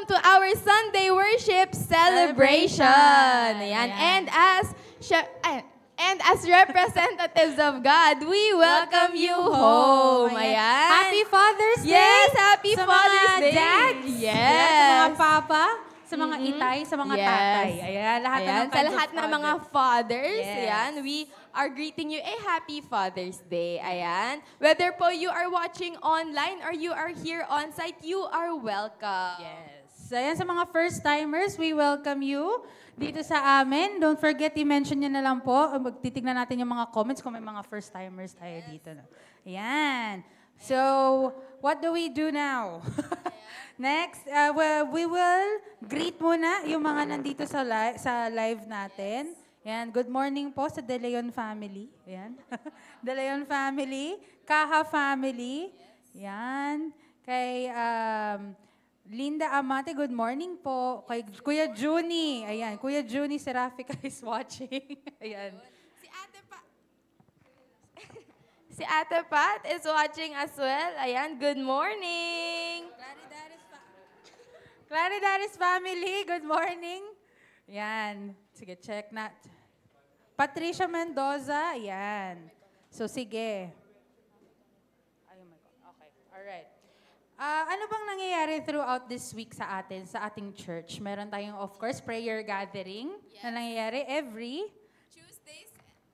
welcome to our Sunday worship celebration. Ayan. And as representatives of God, we welcome you home. Ayan. Happy Father's Day! Yes, Happy Father's Day! Dads! Yes. Sa mga papa, sa mga itay, sa mga tatay. Ayan, lahat Sa lahat ng mga fathers, Yes. ayan, we are greeting you a Happy Father's Day. Ayan. Whether po you are watching online or you are here on site, you are welcome. Yes. Ayan, sa mga first-timers, we welcome you dito sa amin. Don't forget, i-mention nyo na lang po. Magtitignan natin yung mga comments kung may mga first-timers tayo dito. No? Ayan. So, what do we do now? Next, we will greet muna yung mga nandito sa live natin. Ayan, good morning po sa De Leon family. Ayan. De Leon family, Kaha family. Ayan. Kay Linda Amate, good morning po. Kay Kuya Juni. Ayan, Kuya Juni Serafica is watching. Ayan. Si Ate Pat is watching as well. Ayan, good morning. Claridaris family, good morning. Ayan. Sige, check na. Patricia Mendoza, ayan. So, sige. Ay, oh my God. Okay, alright. Ano bang nangyayari throughout this week sa atin, sa ating church? Meron tayong, of course, prayer gathering na nangyayari every Tuesdays.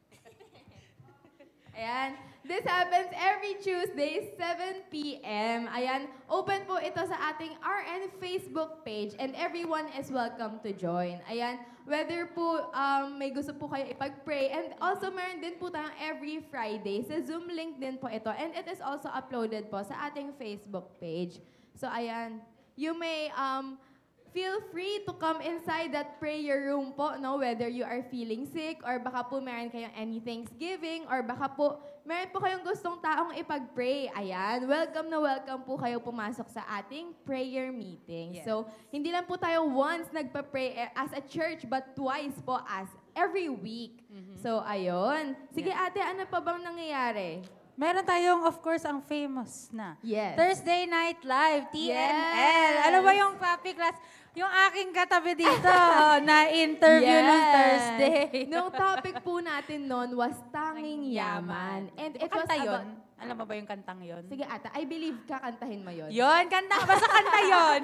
Ayan. This happens every Tuesday, 7 p.m. Ayan. Open po ito sa ating RN Facebook page and everyone is welcome to join. Ayan. Whether po may gusto po kayo ipag-pray and also meron din po tayong every Friday. Sa Zoom link din po ito and it is also uploaded po sa ating Facebook page. So ayan. You may feel free to come inside that prayer room po, no? Whether you are feeling sick or baka po meron kayong any Thanksgiving or baka po meron po kayong gustong taong ipag-pray. Ayan, welcome na welcome po kayo pumasok sa ating prayer meeting. Yes. So, hindi lang po tayo once nagpa-pray as a church but twice po as every week. So, ayun. Sige ate, ano pa bang nangyayari? meron tayong, of course, ang famous na Yes. Thursday Night Live, TNL. Yes. Ano ba yung papi class? Yung aking katabi dito na interview ng Thursday. Nung topic po natin noon was Tanging Yaman. And it was kanta about... yun? Alam mo ba yung kantang yun? Sige ata, I believe kakantahin mo yun. Yun, kanta. Basta kanta yun.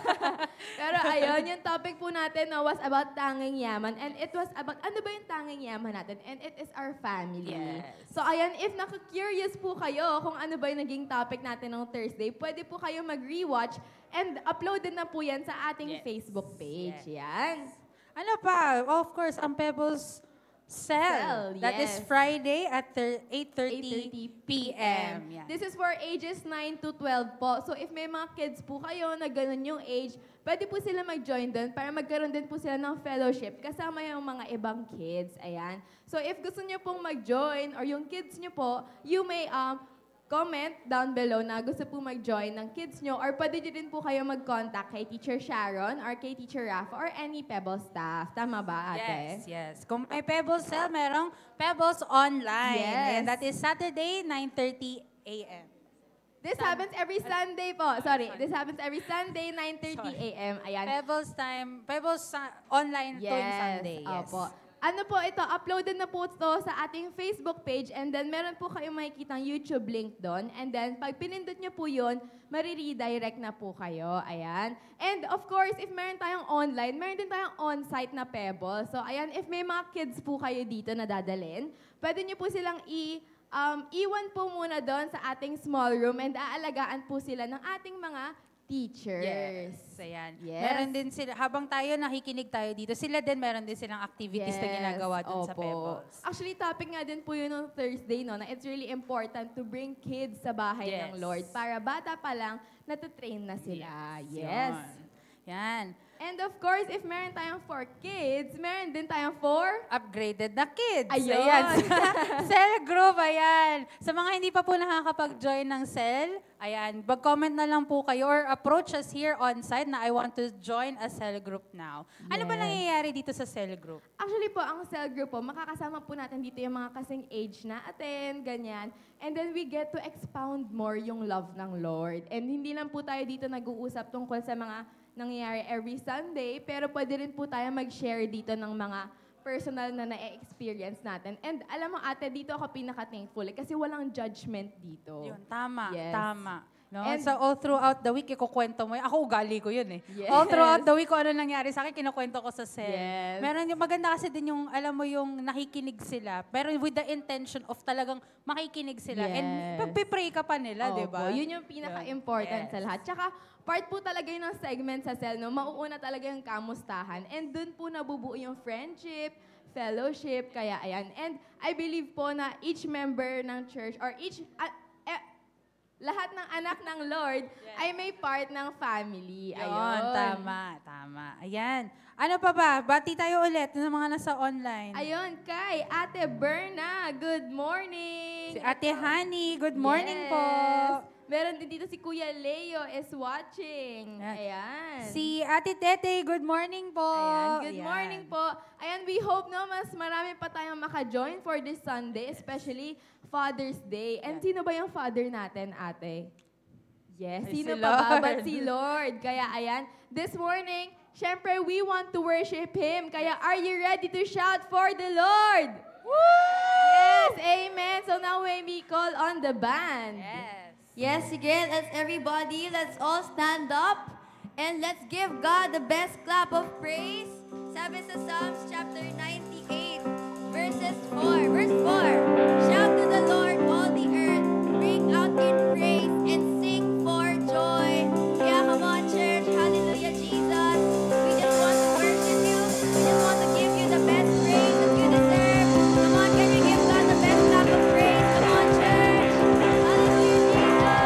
Pero ayun, yung topic po natin no, was about Tanging Yaman. And it was about, ano ba yung Tanging Yaman natin? And it is our family. Yes. So ayan, if naka-curious po kayo kung ano ba yung naging topic natin ng Thursday, pwede po kayo mag-rewatch and uploaded na po yan sa ating Facebook page. Yes. Yan. Ano pa? Of course, ang Pebbles Cell. That is Yes. Friday at 8:30 p.m. Yeah. This is for ages 9 to 12 po. So if may mga kids po kayo na ganun yung age, pwede po sila mag-join doon para magkaroon din po sila ng fellowship kasama yung mga ibang kids. Ayan. So if gusto niyo pong mag-join or yung kids niyo po, you may comment down below na gusto po mag-join ng kids nyo or pwede nyo din po kayo mag-contact kay Teacher Sharon or kay Teacher Rafa or any Pebbles staff. Tama ba, ate? Yes, yes. Kung may Pebbles Cell, merong Pebbles Online. Yes. And that is Saturday, 9:30 a.m. This happens every Sunday po. Sorry, this happens every Sunday, 9:30 a.m. Ayan. Pebbles Online tuwing Sunday. Yes. Opo. Ano po ito, uploaded na po ito sa ating Facebook page and then meron po kayong makikita YouTube link doon. And then pag pinindot nyo po yun, mariredirect na po kayo. Ayan. And of course, if meron tayong online, meron din tayong on-site na Pebble. So ayan, if may mga kids po kayo dito na dadalhin, pwede nyo po silang iwan po muna doon sa ating small room and aalagaan po sila ng ating mga teachers. Yes, ayan. Yes. Meron din sila, habang tayo nakikinig tayo dito, sila din meron din silang activities na ginagawa dun sa Pebbles. Actually, topic nga din po yun ng Thursday, no, na it's really important to bring kids sa bahay Yes. ng Lord para bata pa lang, natatrain na sila. Yes. Yan. And of course, if meron tayong for kids, meron din tayong for... Upgraded na kids. Ayun. Ayan. Cell group, ayan. Sa mga hindi pa po nakakapag-join ng cell, ayan, mag-comment na lang po kayo or approach us here on site na I want to join a cell group now. Ano ba Yes. nangyayari dito sa cell group? Actually po, ang cell group po, makakasama po natin dito yung mga kasing age natin, ganyan. And then we get to expound more yung love ng Lord. And hindi lang po tayo dito nag-uusap tungkol sa mga nangyayari every Sunday, pero pwede rin po tayo mag-share dito ng mga personal na na-experience natin. And alam mo ate, dito ako pinaka-thankful kasi walang judgment dito. Yun, tama, Yes. tama. No? And- So, all throughout the week, ikukwento mo. Ako, ugali ko yun eh. Yes. All throughout the week, kung ano nangyari sa akin, kinukwento ko sa cell. Yes. Meron yung maganda kasi din yung, alam mo, yung nakikinig sila. Pero with the intention of talagang makikinig sila. And Yes. pagpipray ka pa nila, di ba? Opo, yun yung pinaka-important Yes. sa lahat. Tsaka, part po talaga yun ng segment sa cell, no? Mauuna talaga yung kamustahan. And dun po nabubuo yung friendship, fellowship, kaya ayan. And I believe po na each member ng church or lahat ng anak ng Lord ay may part ng family. Yun, Ayun. tama. Ayan. Ano pa ba? Bati tayo ulit ng mga nasa online. Ayun, kay Ate Berna, good morning. Si Ate Honey, good morning po. Meron din dito si Kuya Leo is watching. Ayan. Ayan. Si Ate Tete, good morning po. Ayan, good Ayan. morning po. Ayan, we hope no, mas marami pa tayong maka-join for this Sunday, especially Father's Day. And sino ba yung father natin, ate? Yes, Ay, sino si pa ba? Lord. But si Lord. Kaya ayan, this morning, syempre, we want to worship Him. Kaya are you ready to shout for the Lord? Yes, amen. So now we call on the band. Yes, again, let's all stand up and let's give God the best clap of praise. Sabi sa Psalms chapter 98, verse 4. Shout to the Lord, all the earth, break out in praise and sing for joy. Yeah, come on, church. Hallelujah, Jesus. We just want to worship you. We just want to give you the best praise that you deserve. Come on, can we give God the best clap of praise? Come on, church. Hallelujah, Jesus.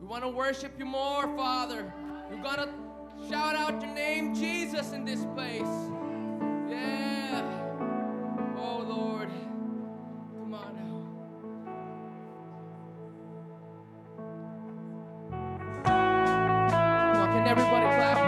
We want to worship you more, Father. We're going to shout out your name, Jesus, in this place. Yeah. Oh, Lord. Come on now. Come on, can everybody clap?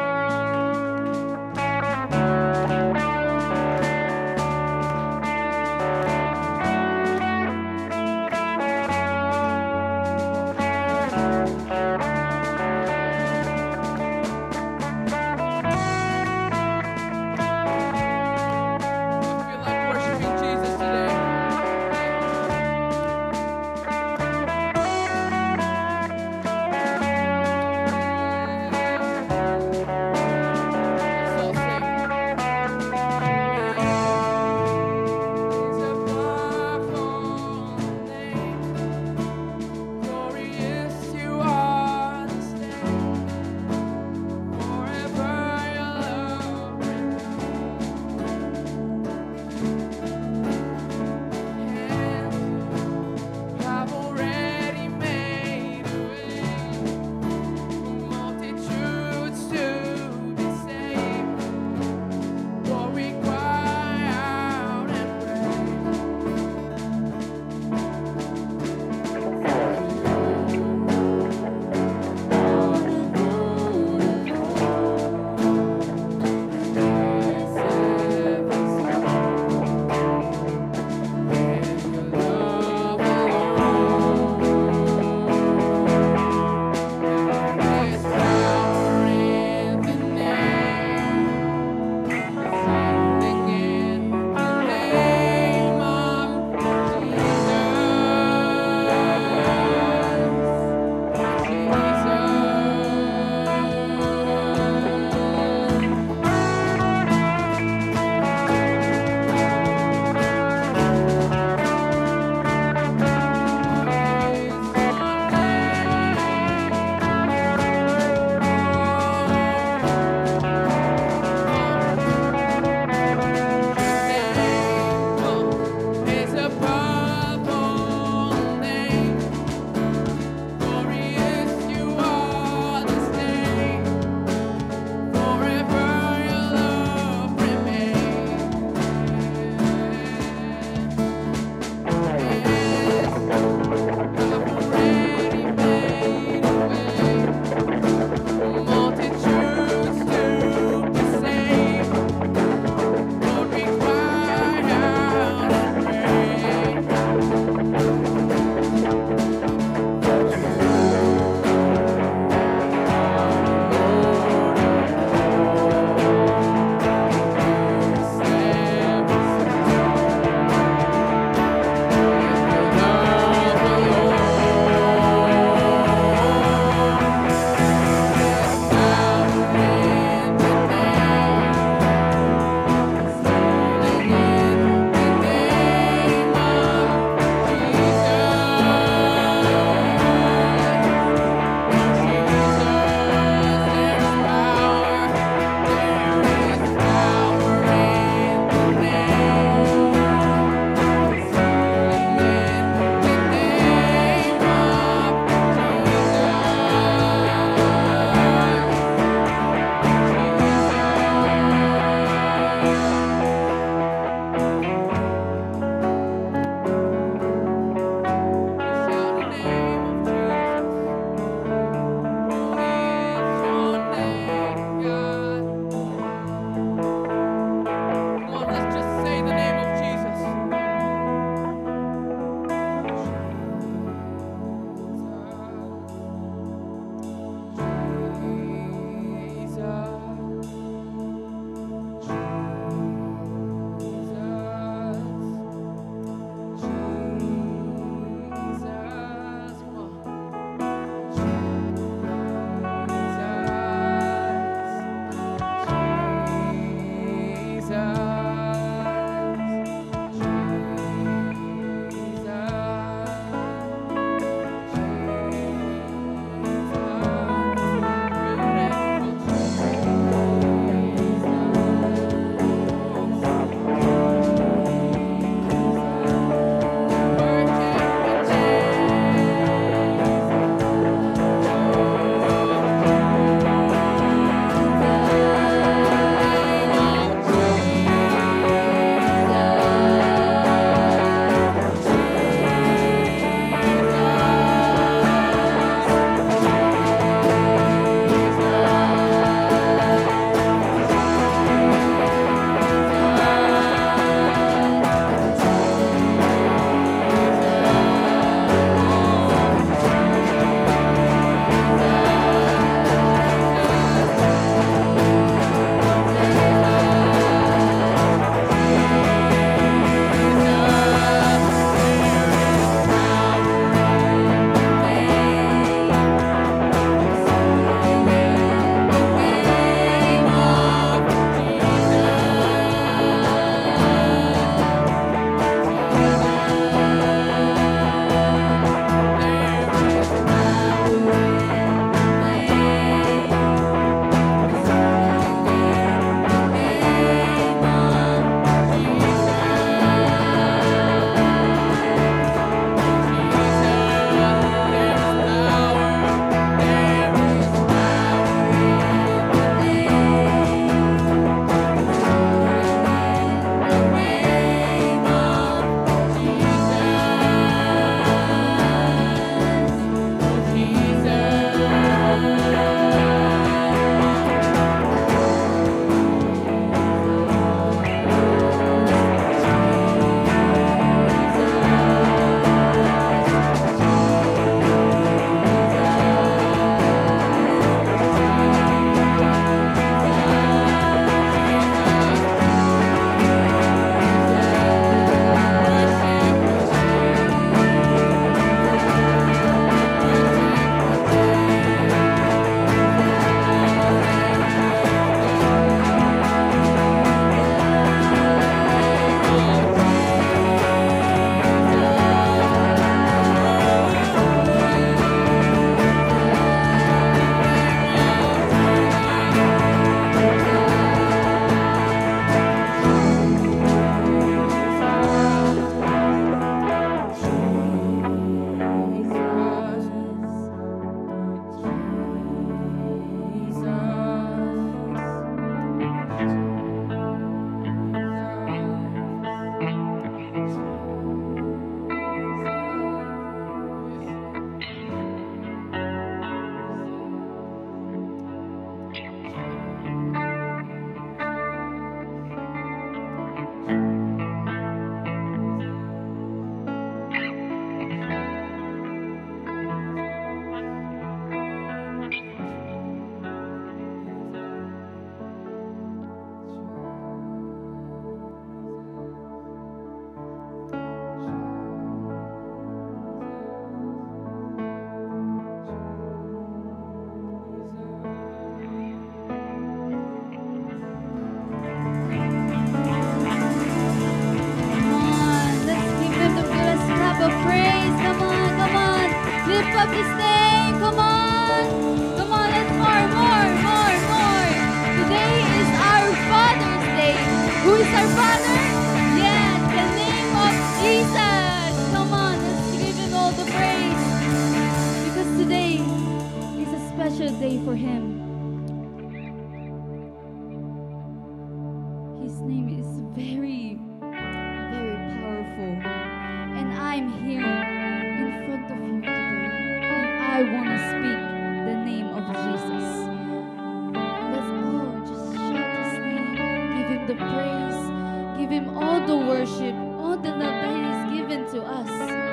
His name is very, very powerful. And I'm here in front of you today. And I want to speak the name of Jesus. Let's all just shout His name. Give Him the praise. Give Him all the worship, all the love that He has given to us.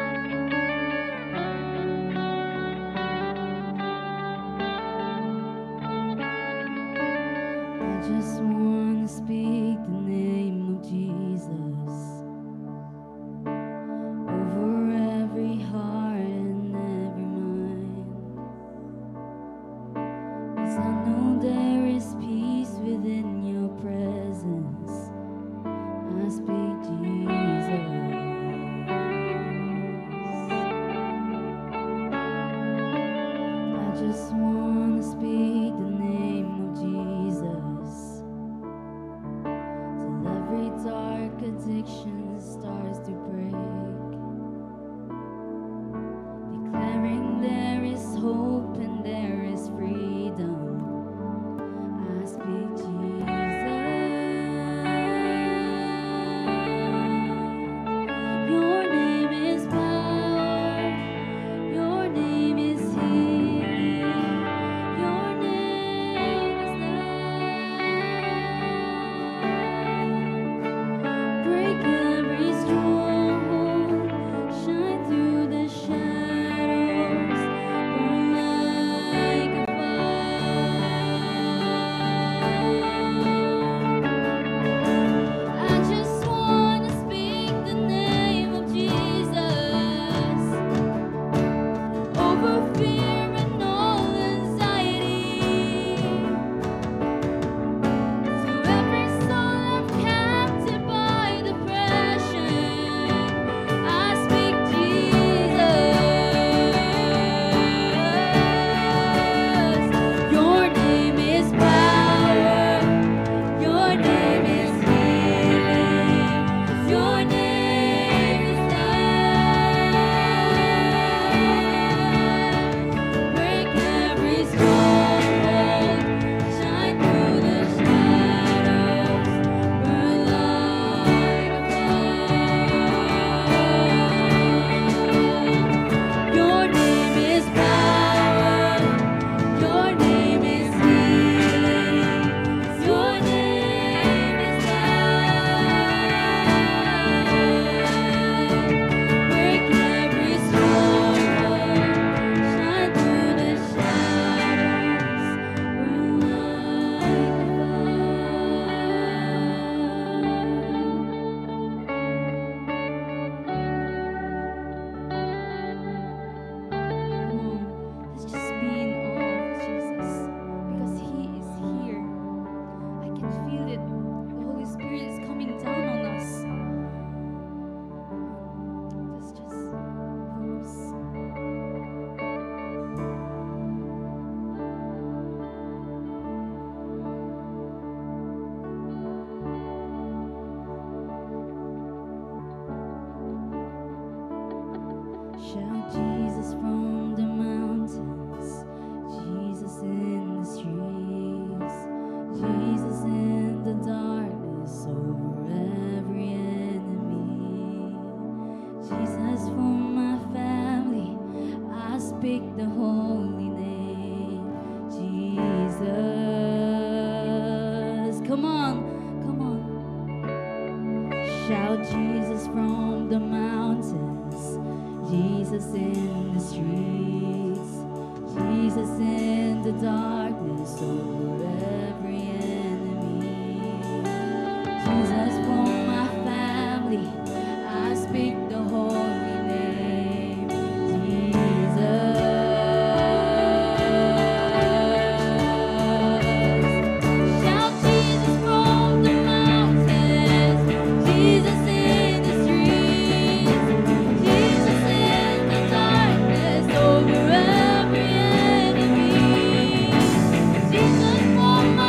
I just want to speak the name of Jesus over every heart and every mind. 'Cause I know there is peace within your presence. I speak Jesus. I just want to speak the name of Jesus till every dark addiction starts to break, declaring there is hope and there is freedom. I speak Jesus. Your name is power. Your name is healing. Your name is love. Break every stronghold. Shine through the shadows. Burn like a fire. I just want to speak the name of Jesus over fear and all anxiety. To every soul left captive by depression, I speak Jesus. Your name is power. Your name is healing. Your name is love. Break every stronghold. Shine through the shadows. Burn like a fire. Your name is power. Your name is healing. Your name is love. Break every stronghold. Shine through the shadows. Burn Come on, let's just be in awe of Jesus because He is here. I can feel it. The Holy Spirit is coming down on us. Let's just focus. Shout Jesus from the mountains, Jesus in the streets, Jesus in the darkness over every enemy. Jesus for my family, I speak the holy name, Jesus. Come on, come on. Shout Jesus from the mountains, Jesus in the streets, Jesus in the darkness over every enemy. Jesus for my family, I speak the holy name, Jesus. Shout Jesus from the mountains, Jesus in the streets, Jesus in the darkness over every enemy. Jesus for my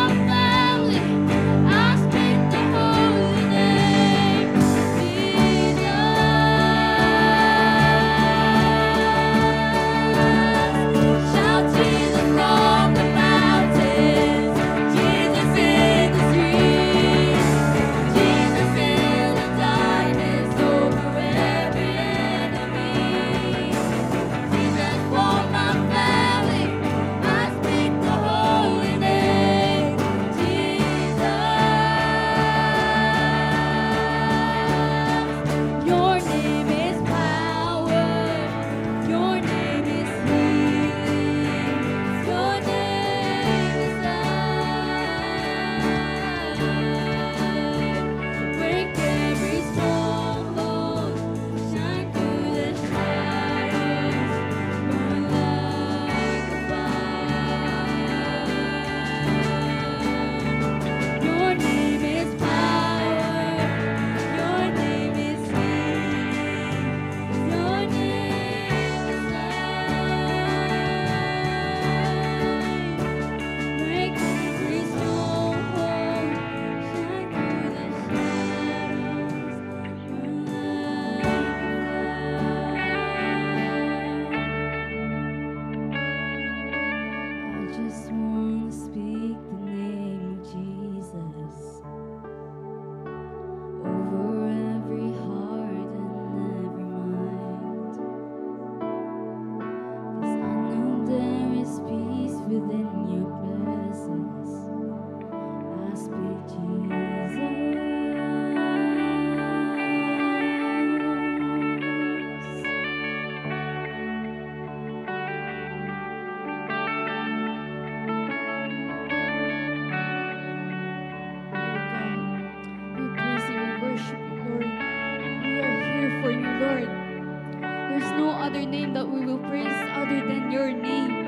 other name that we will praise other than your name.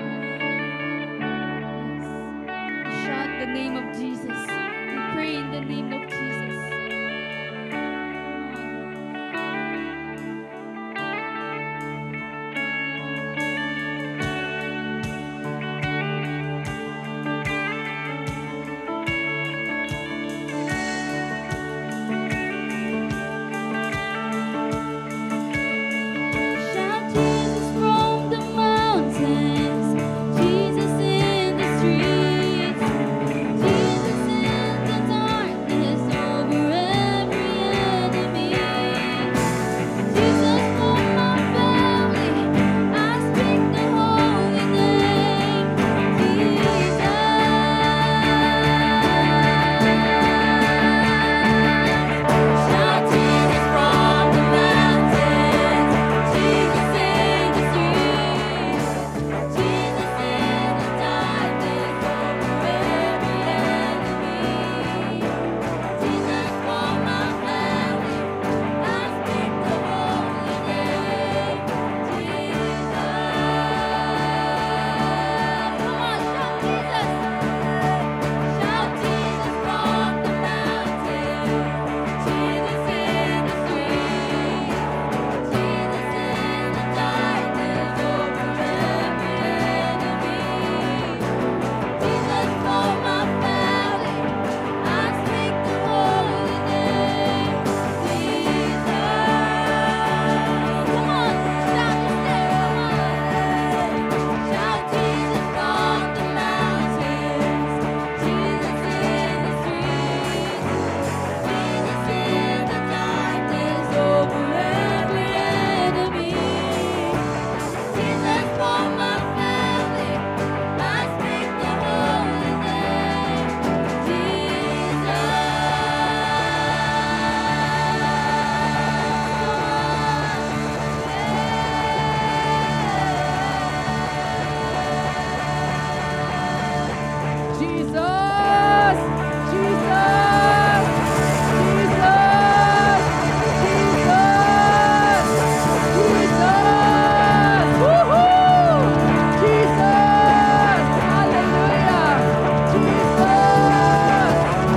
Yes. Shout the name of Jesus. We pray in the name of Jesus. Shout Jesus from the mountains, Jesus in the streets, Jesus in the darkness over every enemy. Jesus for my family, I speak the holy name, Jesus. Shout Jesus from the mountains, Jesus in the streets, Jesus in the darkness over every enemy. Jesus for my family, I speak the holy name, Jesus. Come on, shout Jesus. Shout Jesus from the mountains, Jesus in the streets, Jesus in the darkness over every enemy. Jesus for my family, I speak the holy name, Jesus. Come on, shout it still, come on. Shout Jesus from the mountains, Jesus in the streets, Jesus in the darkness over every enemy. Jesus for my family, I speak the holy name, Jesus! Jesus! Jesus! Jesus! Jesus! Woohoo! Jesus! Hallelujah! Jesus!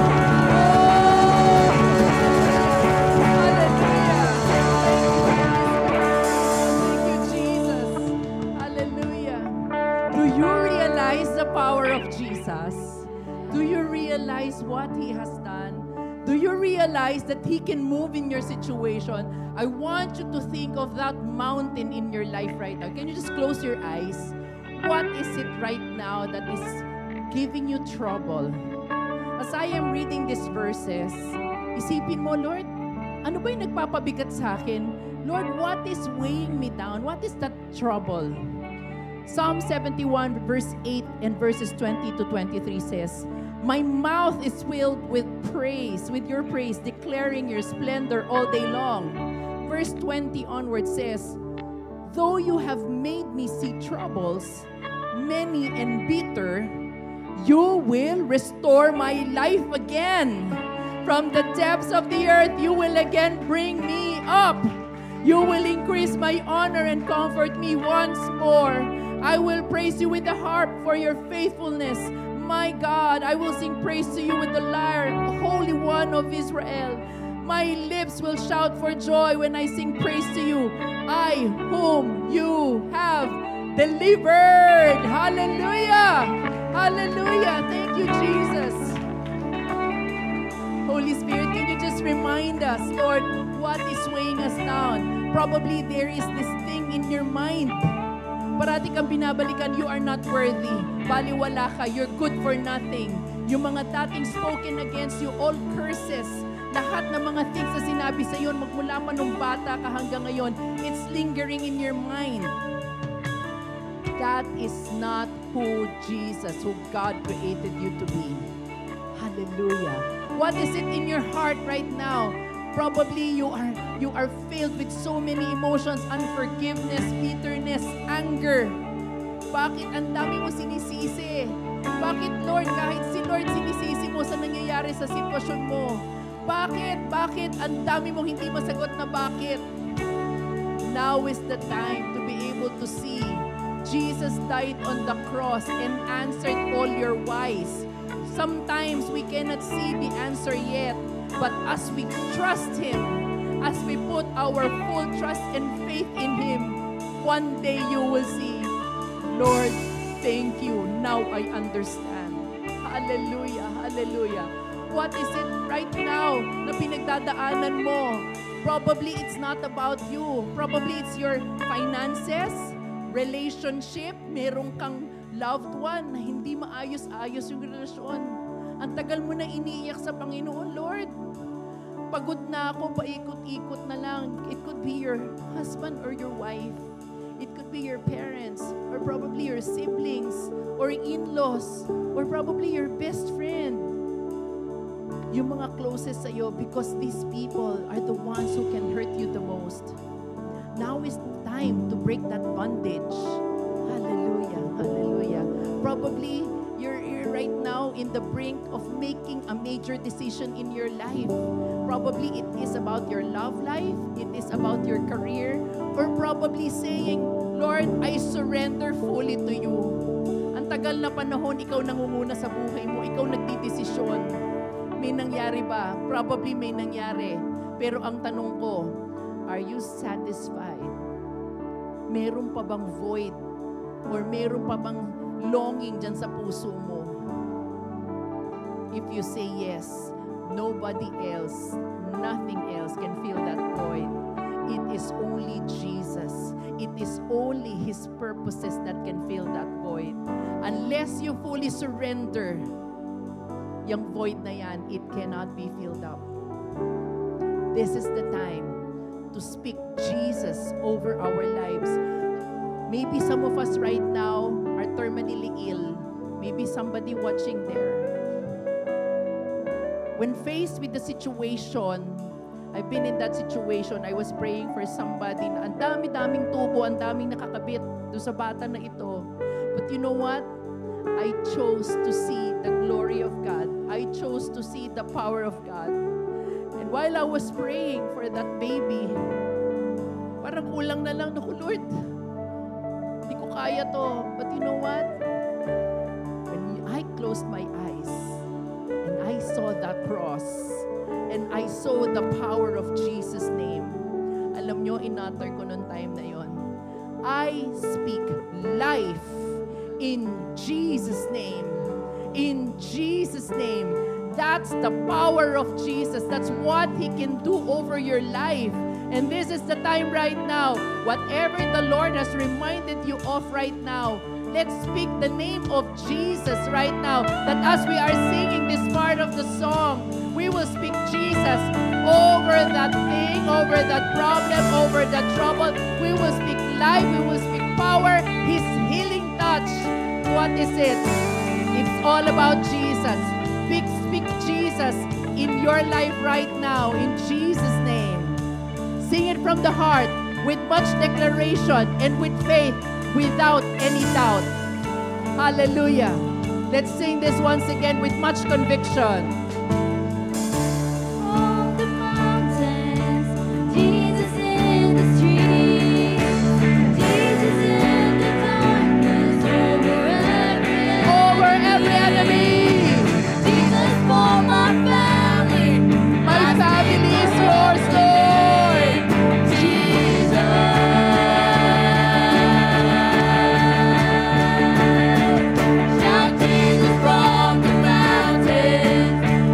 Thank you, Jesus. Hallelujah. Do you realize the power of Jesus? Do you realize what He has done? Do you realize that He can move in your situation? I want you to think of that mountain in your life right now. Can you just close your eyes? What is it right now that is giving you trouble? As I am reading these verses, isipin mo, Lord, ano ba yung nagpapabigat sa akin? Lord, what is weighing me down? What is that trouble? Psalm 71 verse 8 and verses 20 to 23 says, "My mouth is filled with praise, with your praise, declaring your splendor all day long." Verse 20 onward says, "Though you have made me see troubles, many and bitter, you will restore my life again. From the depths of the earth, you will again bring me up. You will increase my honor and comfort me once more. I will praise you with the harp for your faithfulness. My God, I will sing praise to you with the lyre, Holy One of Israel. My lips will shout for joy when I sing praise to you, I whom you have delivered." Hallelujah! Hallelujah! Thank you, Jesus. Holy Spirit, can you just remind us, Lord, what is weighing us down? Probably there is this thing in your mind. Parati kang binabalikan, you are not worthy. Baliwala ka, you're good for nothing. Yung mga dating spoken against you, all curses, lahat ng mga things na sinabi sa iyo, magmula pa nung bata ka hanggang ngayon, it's lingering in your mind. That is not who Jesus, who God created you to be. Hallelujah. What is it in your heart right now? Probably you are filled with so many emotions, unforgiveness, bitterness, anger. Bakit ang dami mo sinisisi? Bakit, Lord, kahit si Lord sinisisi mo sa nangyayari sa sitwasyon mo? Bakit ang dami mong hindi masagot na bakit? Now is the time to be able to see Jesus died on the cross and answered all your whys. Sometimes we cannot see the answer yet, but as we trust Him, as we put our full trust and faith in Him, one day you will see, Lord, thank you. Now I understand. Hallelujah, hallelujah. What is it right now na pinagdadaanan mo? Probably it's not about you. Probably it's your finances, relationship, meron kang loved one na hindi maayos-ayos yung relasyon. Ang tagal mo na iniiyak sa Panginoon, Lord. Pagod na ako, paikot-ikot na lang. It could be your husband or your wife. It could be your parents, or probably your siblings, or in-laws, or probably your best friend. Yung mga closest sa'yo, because these people are the ones who can hurt you the most. Now is the time to break that bondage. Hallelujah, hallelujah. Probably you're right now in the brink of making a major decision in your life. Probably it is about your love life, it is about your career, or probably saying, Lord, I surrender fully to you. Ang tagal na panahon, ikaw nangunguna sa buhay mo, ikaw nagdidesisyon. May nangyari ba? Probably may nangyari. Pero ang tanong ko, are you satisfied? Meron pa bang void? Or meron pa bang longing dyan sa puso mo? If you say yes, nobody else, nothing else can fill that void. It is only Jesus. It is only His purposes that can fill that void. Unless you fully surrender, yung void na yan, it cannot be filled up. This is the time to speak Jesus over our lives. Maybe some of us right now are terminally ill. Maybe somebody watching there. When faced with the situation, I've been in that situation. I was praying for somebody na ang dami-daming tubo, ang daming nakakabit doon sa bata na ito. But you know what? I chose to see the glory of God. I chose to see the power of God. And while I was praying for that baby, parang kulang na lang, naku Lord, hindi ko kaya to. But you know what? When I closed my eyes and I saw that cross and I saw the power of Jesus' name, alam nyo, inutter ko noong time na yon, I speak life in Jesus' name. In Jesus' name. That's the power of Jesus. That's what He can do over your life. And this is the time right now. Whatever the Lord has reminded you of right now, let's speak the name of Jesus right now. That as we are singing this part of the song, we will speak Jesus over that thing, over that problem, over that trouble. We will speak life. We will speak power. His healing touch. What is it? It's all about Jesus. Speak Jesus in your life right now, in Jesus' name. Sing it from the heart, with much declaration and with faith, without any doubt. Hallelujah. Let's sing this once again with much conviction. On the mountains, Jesus in the streets, Jesus in the darkness, over every enemy, Jesus for my family, My family is yours, Lord. Shout Jesus from the mountains,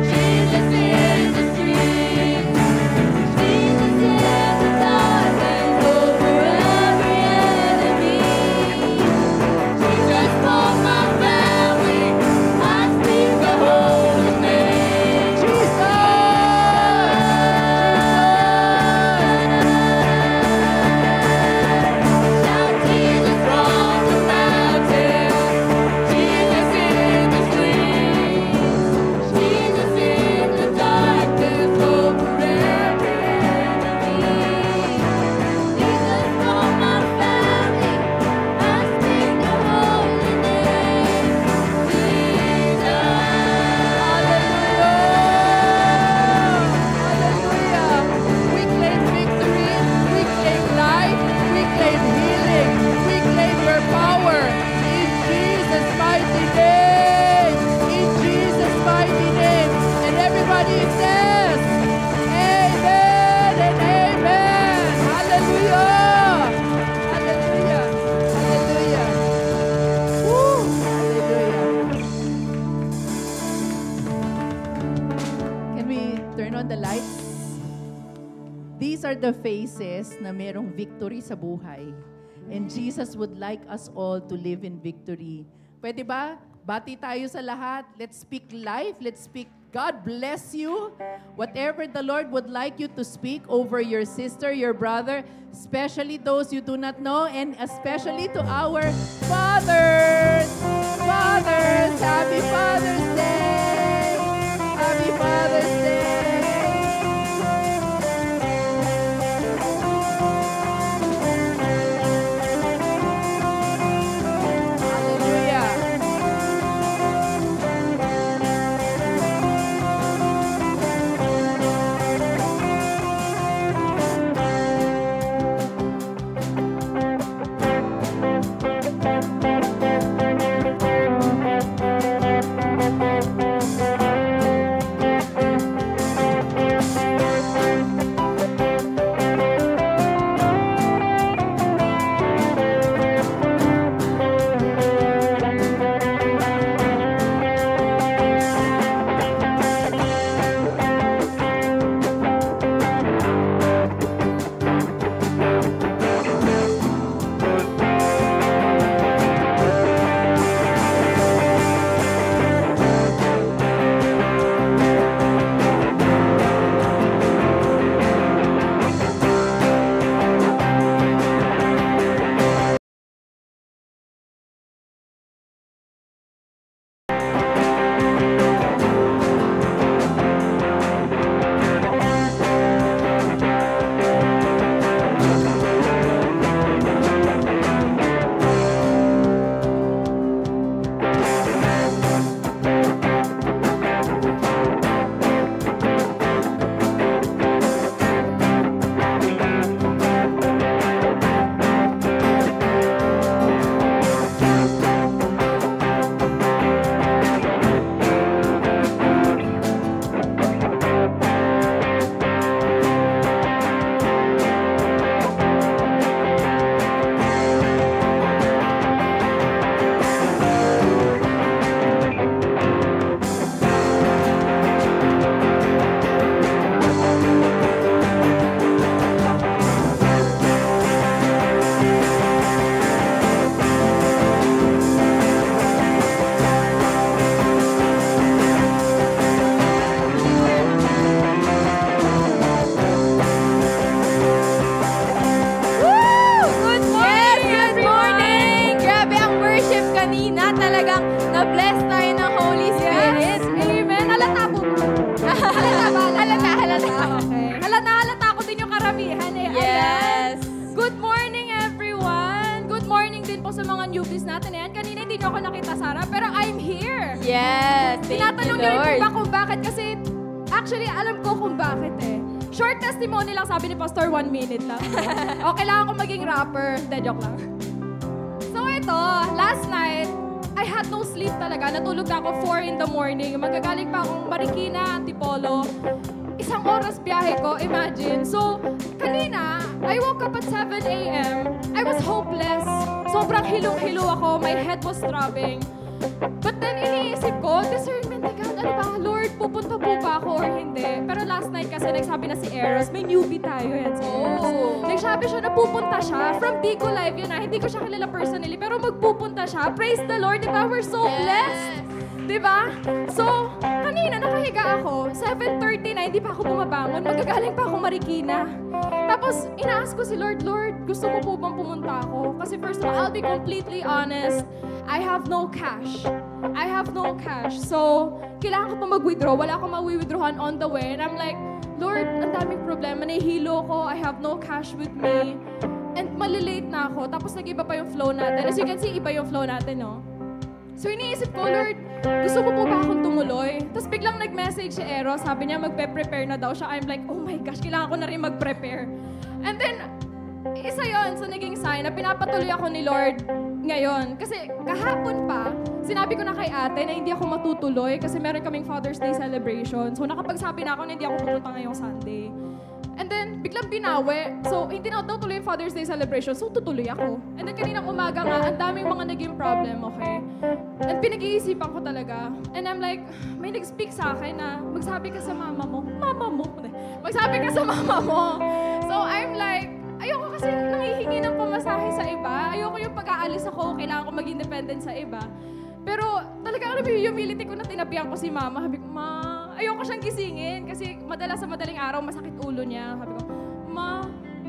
Jesus. Amen and amen. Hallelujah. Hallelujah. Hallelujah. Woo. Hallelujah. Can we turn on the lights? These are the faces na merong victory sa buhay. And Jesus would like us all to live in victory. Pwede ba? Bati tayo sa lahat. Let's speak life. Let's speak God bless you. Whatever the Lord would like you to speak over your sister, your brother, especially those you do not know, and especially to our fathers. Fathers, happy Father's Day. Happy Father's Day. Yes, thank Tinatanong you, niyo rin po Lord. ba kung bakit? Kasi, actually, alam ko kung bakit eh. Short testimony lang, sabi ni Pastor, 1 minute lang. O, kailangan ko maging rapper. De, joke lang. So, ito, last night, I had no sleep talaga. Natulog na ako 4 in the morning. Magagaling pa akong Marikina, Antipolo. 1 oras biyahe ko, imagine. So, kanina, I woke up at 7 a.m. I was hopeless. Sobrang hilong-hilo ako. My head was throbbing. But then, iniisip ko, discernment again, ano ba, Lord, pupunta po ba ako or hindi? Pero last night kasi, nagsabi na si Eros, may newbie tayo yan. Nagsabi siya na pupunta siya. From Bigo Live yun hindi ko siya kilala personally, pero magpupunta siya. Praise the Lord, diba? We're so blessed. Diba? So, kanina nakahiga ako, 7:30 na, hindi pa ako bumabangon, magagaling pa ako Marikina. Tapos, ina-ask ko si Lord, Lord, gusto mo po bang pumunta ako? Kasi first of all, I'll be completely honest, I have no cash. I have no cash. So, kailangan ko pa mag-withdraw. Wala akong ma-withdrawan on the way. And I'm like, Lord, ang daming problema. Nahihilo ko. I have no cash with me. And malilate na ako. Tapos nag-iba pa yung flow natin. As you can see, iba yung flow natin, no? So, iniisip ko, Lord, gusto mo po ba akong tumuloy? Tapos biglang nag-message si Eros. Sabi niya, magpe-prepare na daw siya. I'm like, oh my gosh, kailangan ko na rin mag-prepare. And then, isa yon sa naging sign na pinapatuloy ako ni Lord ngayon. Kasi kahapon pa, sinabi ko na kay ate na hindi ako matutuloy kasi meron kaming Father's Day celebration. So nakapagsabi na ako na hindi ako pupunta ngayong Sunday. And then, biglang binawi. So, hindi na daw tuloy yung Father's Day celebration. So, tutuloy ako. And then, kaninang umaga nga, ang daming mga naging problem, okay? And pinag-iisipan ko talaga. And I'm like, may nag-speak sa akin na magsabi ka sa mama mo. Magsabi ka sa mama mo. So, I'm like, ayoko kasi nangihingi ng pamasahe sa iba. Ayoko yung pag-aalis ako, kailangan ko maging dependent sa iba. Pero talagang humility ko na tinabihan ko si mama. Sabi ko, Ma, ayoko siyang gisingin kasi madalas sa madaling araw masakit ulo niya. Sabi ko, Ma.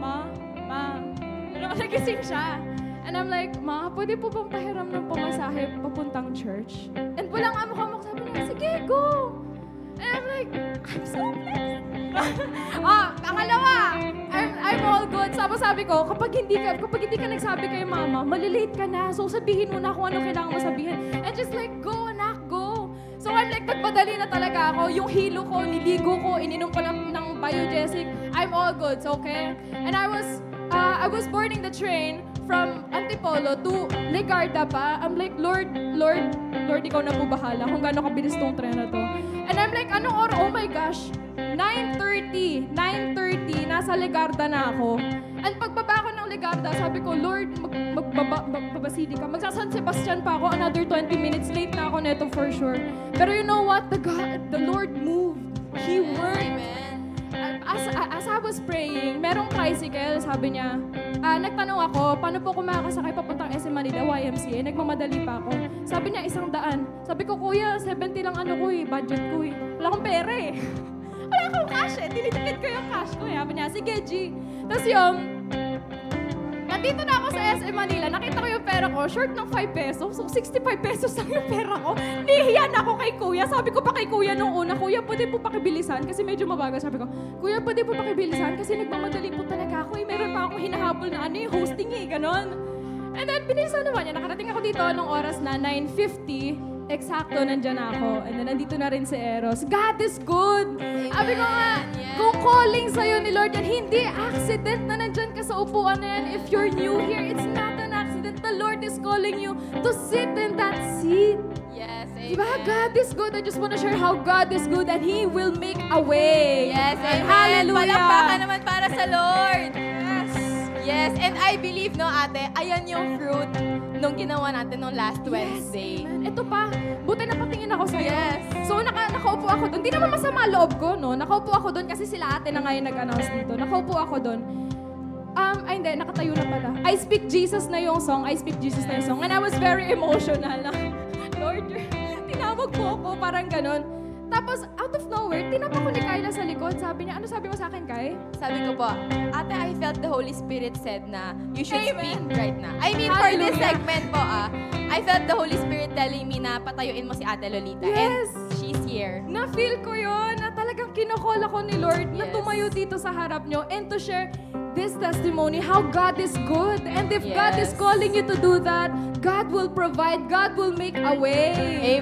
Ano kasi gising siya. And I'm like, Ma, pwede po bang pahiram ng pamasahe papuntang church? And walang amok-amok, sabi niya, sige, go! And I'm like, I'm so blessed. Pangalawa, I'm all good. Sabi ko, kapag hindi ka nagsabi kay mama, malilate ka na. So sabihin mo na kung ano kailangan mo sabihin. And just like, go, anak, go. So I'm like, nagpadali na talaga ako. Yung hilo ko, niligo ko, ininom ko lang ng Biogesic. I'm all good, okay? And I was boarding the train from Antipolo to Legarda pa. I'm like, Lord, ikaw na po bahala kung gaano kabilis tong tren na to. And I'm like, anong oras? Oh my gosh, 9:30, nasa Legarda na ako. And pagbaba ko ng Legarda, sabi ko, Lord, magbabasili ka. Magsa-San Sebastian pa ako, another 20 minutes late na ako neto for sure. Pero you know what? The Lord moved. He worked. Amen. As I was praying, merong tricycle, sabi niya, nagtanong ako, paano po ako makakasakay papuntang SM Manila, YMCA? Nagmamadali pa ako. Sabi niya, 100. Sabi ko, Kuya, 70 lang budget ko eh. Wala akong pera eh. Wala akong cash eh. Tinitipid ko yung cash ko eh. Sabi niya, sige G. Tapos nandito na ako sa SM Manila, nakita ko yung pera ko, short ng 5 pesos. So, 65 pesos lang yung pera ko. Nihiyan ako kay Kuya. Sabi ko pa kay Kuya nung una, Kuya, pwede po pakibilisan kasi medyo mabagal. Sabi ko, Kuya, pwede po pakibilisan kasi nagmamadali po talaga ako. Meron pa akong hinahabol na hosting ganon. And then, bilisan naman niya. Nakarating ako dito nung oras na 9:50. Eksakto, nandyan ako. And then, nandito na rin si Eros. God is good! Sabi ko nga, kung calling sa'yo ni Lord yan, hindi accident na nandyan ka sa upuan na yan. If you're new here, it's not an accident. The Lord is calling you to sit in that seat. Yes, amen. Diba? God is good. I just want to share how God is good and He will make a way. Yes, amen. Hallelujah. Palakpakan naman para sa Lord. Yes, and I believe, no, ate, ayan yung fruit nung ginawa natin nung last Wednesday. Yes, ito pa. Buti napatingin ako sa'yo. Yes. So, nakaupo ako doon. Hindi naman masama loob ko, no? Nakaupo ako doon kasi sila ate na ngayon nag-announce dito. Nakaupo ako doon. Hindi. Nakatayo na pala. I Speak Jesus na yung song. I Speak Jesus na yung song. And I was very emotional. Lord, tinawag po ako. Parang ganon. Tapos, out of nowhere, tinapa ko ni Kyla sa likod. Sabi niya, ano sabi mo sa akin, Kai? Sabi ko po, ate, I felt the Holy Spirit said na you should speak right now. I mean, Hallelujah. for this segment po, I felt the Holy Spirit telling me na patayuin mo si Ate Lolita. Yes. And she's here. Na-feel ko yun, na talagang kinocall ako ni Lord na Yes. tumayo dito sa harap nyo and to share this testimony, how God is good. And if God is Yes. calling you to do that, God will provide, God will make a way.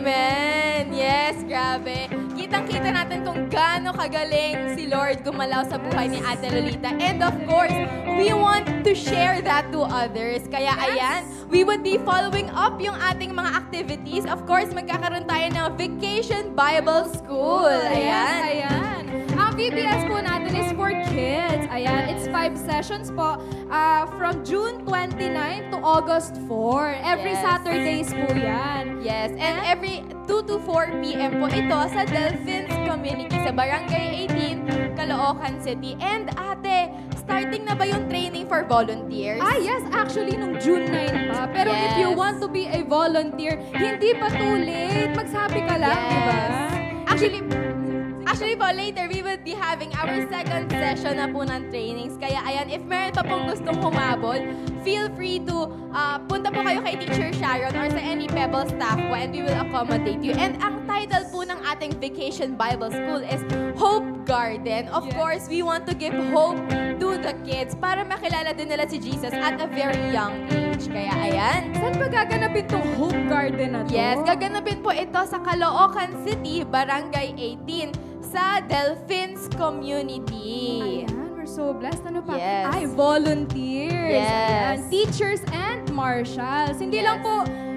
Amen! Yes, grabe. Kitang-kita natin kung gaano kagaling si Lord gumalaw sa buhay ni Ate Lolita. And of course, we want to share that to others. Kaya ayan, we would be following up yung ating mga activities. Of course, magkakaroon tayo ng Vacation Bible School. Yes, Ayan. ayan. Ang VBS po natin is for kids. Ayan, it's 5 sessions po from June 29 to August 4. Every Yes. Saturdays po yan. Yes, and every 2 to 4 p.m. po ito sa Delphins Community sa Barangay 18, Caloocan City. And ate, starting na ba yung training for volunteers? Yes, actually, nung June 9 pa. Pero if you Yes. want to be a volunteer, hindi pa too late. Magsabi ka lang, di ba? Actually po, later, we will be having our second session na po ng trainings. Kaya ayan, if meron pa pong gustong humabol, feel free to punta po kayo kay Teacher Sharon or sa any Pebble staff po and we will accommodate you. And ang title po ng ating Vacation Bible School is Hope Garden. Of course, we want to give hope to the kids para makilala din nila si Jesus at a very young age. Kaya ayan. Saan ba gaganapin tong Hope Garden na to? Yes, gaganapin po ito sa Caloocan City, Barangay 18, sa Delphins Community. Ayan, we're so blessed. Ano pa? Yes. Volunteers. Yes. Ayan, teachers and marshals. Hindi Yes. lang po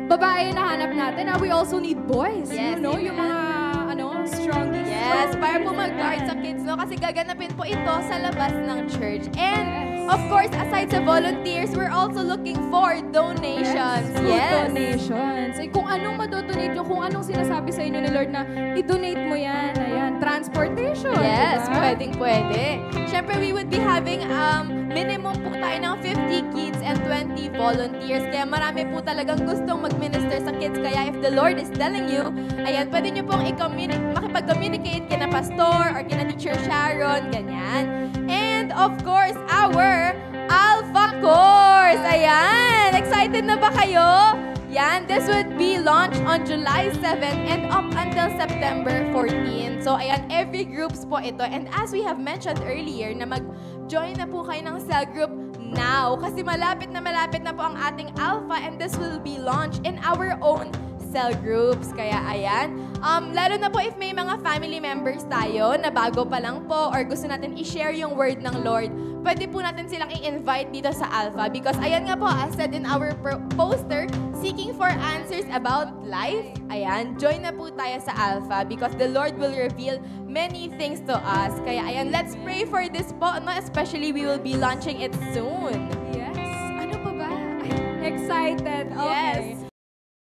babae na hanap natin, we also need boys. Yes, You know, amen. yung mga, strongest. Yes, para po mag-guard sa kids, no? Kasi gaganapin po ito sa labas ng church. And, of course, aside sa volunteers, we're also looking for donations. Food donations. Eh, kung anong madodonate nyo, kung anong sinasabi sa inyo ni Lord na i-donate mo yan, ayan, transportation. Yes, diba? pwede. Siyempre, we would be having minimum po tayo ng 50 kids and 20 volunteers. Kaya marami po talagang gustong mag-minister sa kids. Kaya if the Lord is telling you, ayan, pwede nyo pong makipag-communicate kina Pastor or kina Teacher Sharon, ganyan. And of course, our Alpha Course. Ayan, excited na ba kayo? Yan, this would be launched on July 7 and up until September 14. So, ayan, every groups po ito. And as we have mentioned earlier, na mag-join na po kayo ng cell group now. Kasi malapit na po ang ating Alpha and this will be launched in our own cell groups. Kaya ayan, lalo na po if may mga family members tayo na bago pa lang po or gusto natin i-share yung word ng Lord, pwede po natin silang i-invite dito sa Alpha because ayan nga po, as said in our poster, seeking for answers about life, ayan, join na po tayo sa Alpha because the Lord will reveal many things to us. Kaya ayan, let's pray for this po, no? Especially we will be launching it soon. Yes. Ano pa ba? Excited. Okay. Yes.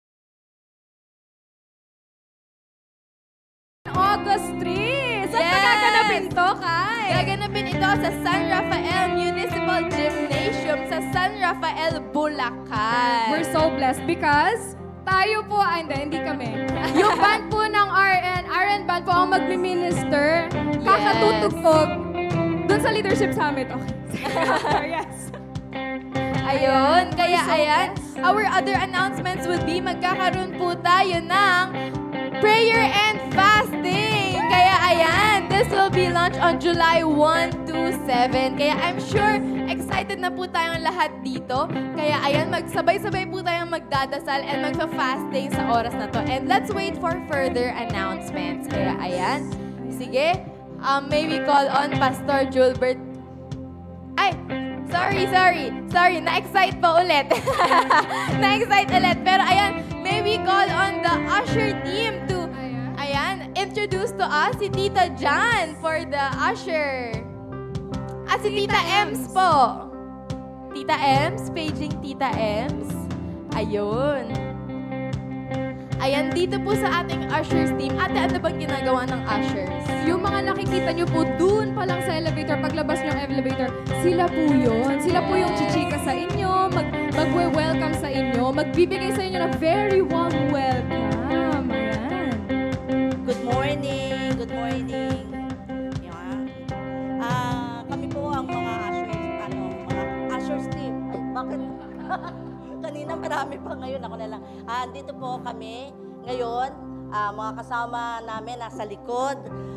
August 3. Saan Yes. ba gaganapin to, Kai? Gaganapin ito sa San Rafael Municipal Gymnasium sa San Rafael, Bulacan. We're so blessed because tayo po, hindi kami. Yung band po ng RN band po ang magmi-minister, kakatutugtog dun sa leadership summit. Okay. Yes. Ayun, kaya ayan, our other announcements would be magkakaroon po tayo ng prayer and fasting. Kaya ayan, this will be launched on July 1 to 7. Kaya I'm sure excited na po tayong lahat dito. Kaya ayan, magsabay-sabay po tayong magdadasal and magfa-fasting sa oras na to. And let's wait for further announcements. Kaya ayan, sige, may we call on Pastor Julbert. Ay, sorry, na-excite pa ulit. Na-excite ulit. Pero ayan, may we call on the usher team to, ayan, introduce to us si Tita Jan for the usher. Si Tita Ems po. Tita Ems, paging Tita Ems. Ayun. Ayan, dito po sa ating ushers team. Ate, ano bang ginagawa ng ushers? Yung mga nakikita nyo po dun pa lang sa elevator, paglabas ng elevator, sila po yun. Sila po yung chichika sa inyo, magwe-welcome sa inyo, magbibigay sa inyo ng very warm welcome. Ayan. Good morning. Good morning. Yan. Kami po ang mga ushers team. Ay, bakit? Kanina marami pa, ngayon ako na lang. Dito po kami ngayon, mga kasama namin nasa likod.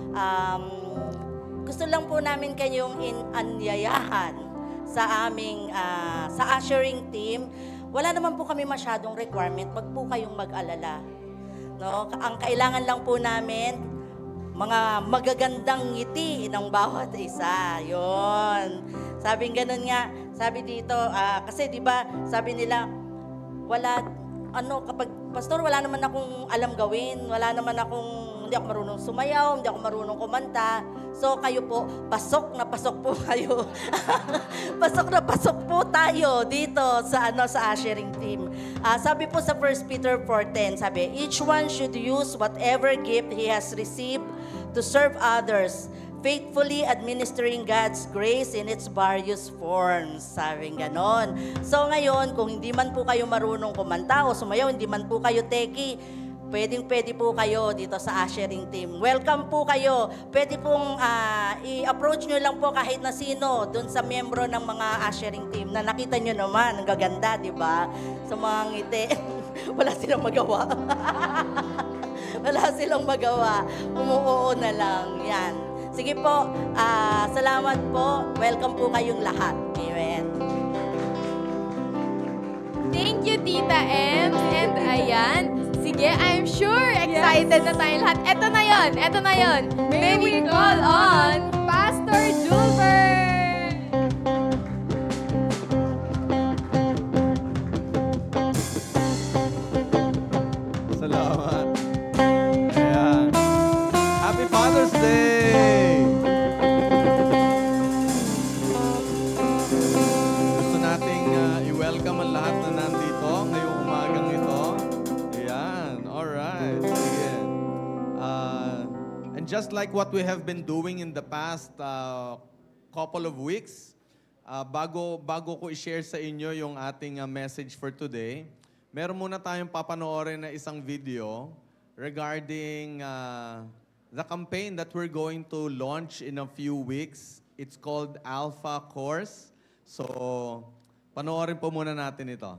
Gusto lang po namin kayong anyayahan sa aming sa ushering team. Wala naman po kami masyadong requirement, wag po kayong mag-alala. No? Ang kailangan lang po namin, mga magagandang ngiti ng bawat isa. Yon. Sabing ganun nga, sabi dito, kasi di ba sabi nila, kapag pastor, wala naman akong alam gawin, hindi ako marunong sumayaw, hindi ako marunong kumanta. So kayo po, pasok na pasok po kayo. Pasok na pasok po tayo dito sa ushering team. Sabi po sa 1 Peter 4:10, sabi, each one should use whatever gift he has received to serve others, faithfully administering God's grace in its various forms. Sabing ganon. So ngayon, kung hindi man po kayo marunong kumanta o sumayaw, hindi man po kayo teki, pwede po kayo dito sa ushering team. Welcome po kayo. Pwede pong i-approach nyo lang po kahit na sino dun sa miyembro ng mga ushering team na nakita nyo naman, ang gaganda, di ba? Sa mga ngiti. Wala silang magawa. Wala silang magawa. Umuoo na lang. Yan. Sige po, salamat po. Welcome po kayong lahat. Amen. Thank you, Tita Ems. And ayan, sige, I'm sure excited na tayo lahat. Eto na yun. May we call on Pastor Julbert. Sunday! Gusto nating i-welcome ang lahat na nandito ngayong umagang ito. Ayan, alright. Sige. And just like what we have been doing in the past couple of weeks, bago ko i-share sa inyo yung ating message for today, meron muna tayong papanoorin na isang video regarding the campaign that we're going to launch in a few weeks. It's called Alpha Course. So, panoorin po muna natin ito.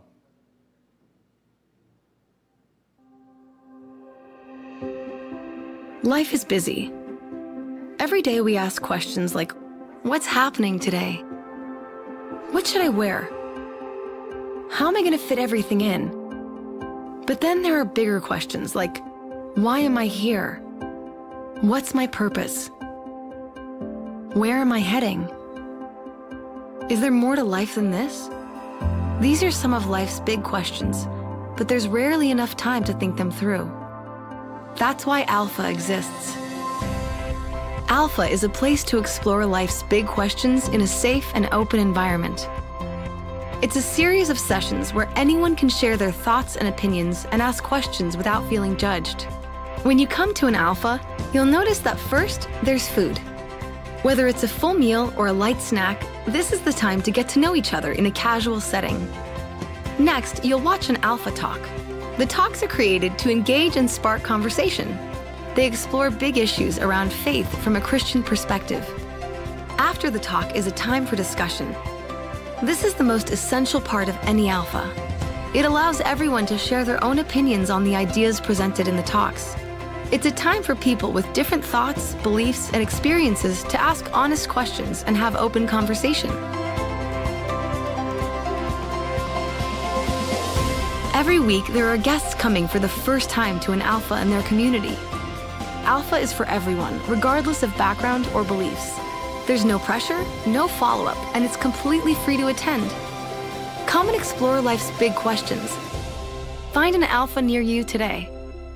Life is busy. Every day we ask questions like, what's happening today? What should I wear? How am I going to fit everything in? But then there are bigger questions like, why am I here? What's my purpose? Where am I heading? Is there more to life than this? These are some of life's big questions, but there's rarely enough time to think them through. That's why Alpha exists. Alpha is a place to explore life's big questions in a safe and open environment. It's a series of sessions where anyone can share their thoughts and opinions and ask questions without feeling judged. When you come to an Alpha, you'll notice that first, there's food. Whether it's a full meal or a light snack, this is the time to get to know each other in a casual setting. Next, you'll watch an Alpha Talk. The talks are created to engage and spark conversation. They explore big issues around faith from a Christian perspective. After the talk is a time for discussion. This is the most essential part of any Alpha. It allows everyone to share their own opinions on the ideas presented in the talks. It's a time for people with different thoughts, beliefs, and experiences to ask honest questions and have open conversation. Every week, there are guests coming for the first time to an Alpha in their community. Alpha is for everyone, regardless of background or beliefs. There's no pressure, no follow-up, and it's completely free to attend. Come and explore life's big questions. Find an Alpha near you today.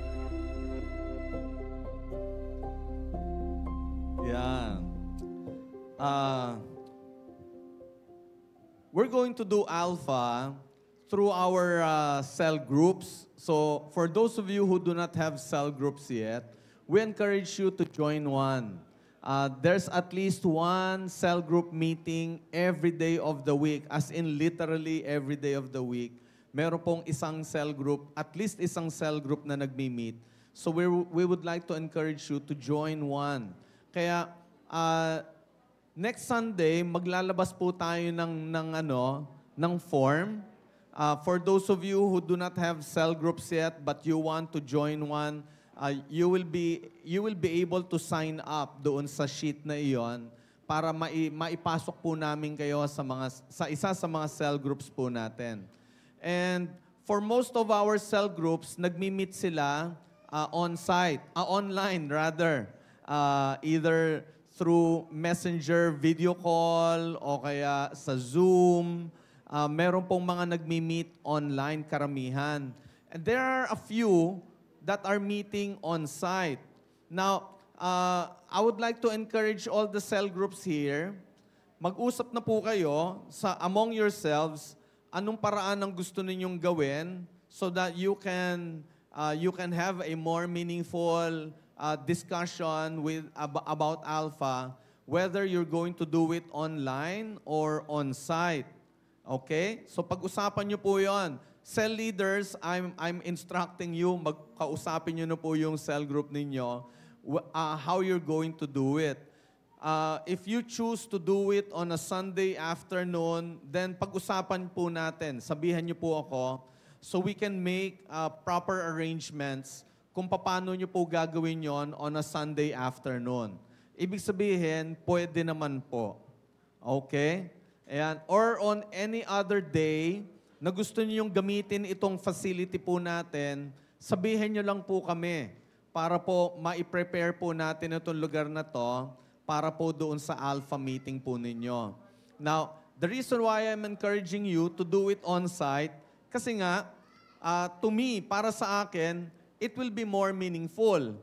We're going to do Alpha through our cell groups. So for those of you who do not have cell groups yet, we encourage you to join one. There's at least one cell group meeting every day of the week, as in literally every day of the week. Meron pong isang cell group, at least isang cell group na nagmi-meet. So we would like to encourage you to join one. Kaya next Sunday, maglalabas po tayo ng form. For those of you who do not have cell groups yet but you want to join one, you will be able to sign up doon sa sheet na iyon para maipasok po namin kayo sa isa sa mga cell groups po natin. And for most of our cell groups, nagmi-meet sila online rather. Either through Messenger video call o kaya sa Zoom. Meron pong mga nagmi-meet online karamihan. And there are a few that are meeting on-site. Now, I would like to encourage all the cell groups here, mag-usap na po kayo among yourselves, anong paraan ang gusto ninyong gawin so that you can have a more meaningful discussion about Alpha, whether you're going to do it online or on-site. Okay? So pag-usapan nyo po yon. Cell leaders, I'm instructing you, magkausapin nyo na po yung cell group ninyo, how you're going to do it. If you choose to do it on a Sunday afternoon, then pag-usapan po natin, sabihan nyo po ako, so we can make proper arrangements kung paano nyo po gagawin yon on a Sunday afternoon. Ibig sabihin, pwede naman po. Okay? Ayan. Or on any other day na gusto nyo yung gamitin itong facility po natin, sabihin nyo lang po kami para po ma-prepare po natin itong lugar na to para po doon sa Alpha meeting po ninyo. Now, the reason why I'm encouraging you to do it on-site, kasi nga, to me, para sa akin, it will be more meaningful.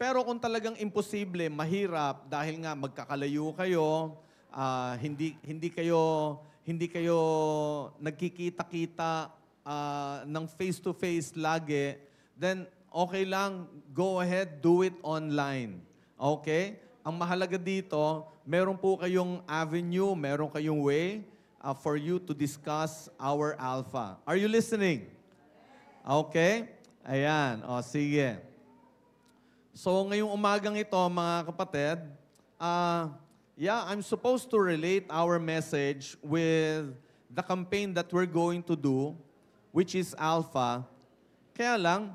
Pero kung talagang imposible, mahirap dahil nga magkakalayo kayo, hindi kayo nagkikita-kita ng face-to-face lagi, then okay lang, go ahead, do it online. Okay? Ang mahalaga dito, meron po kayong avenue, meron kayong way for you to discuss our Alpha. Are you listening? Okay? Ayan. O, sige. So, ngayong umagang ito, mga kapatid, I'm supposed to relate our message with the campaign that we're going to do, which is Alpha. Kaya lang,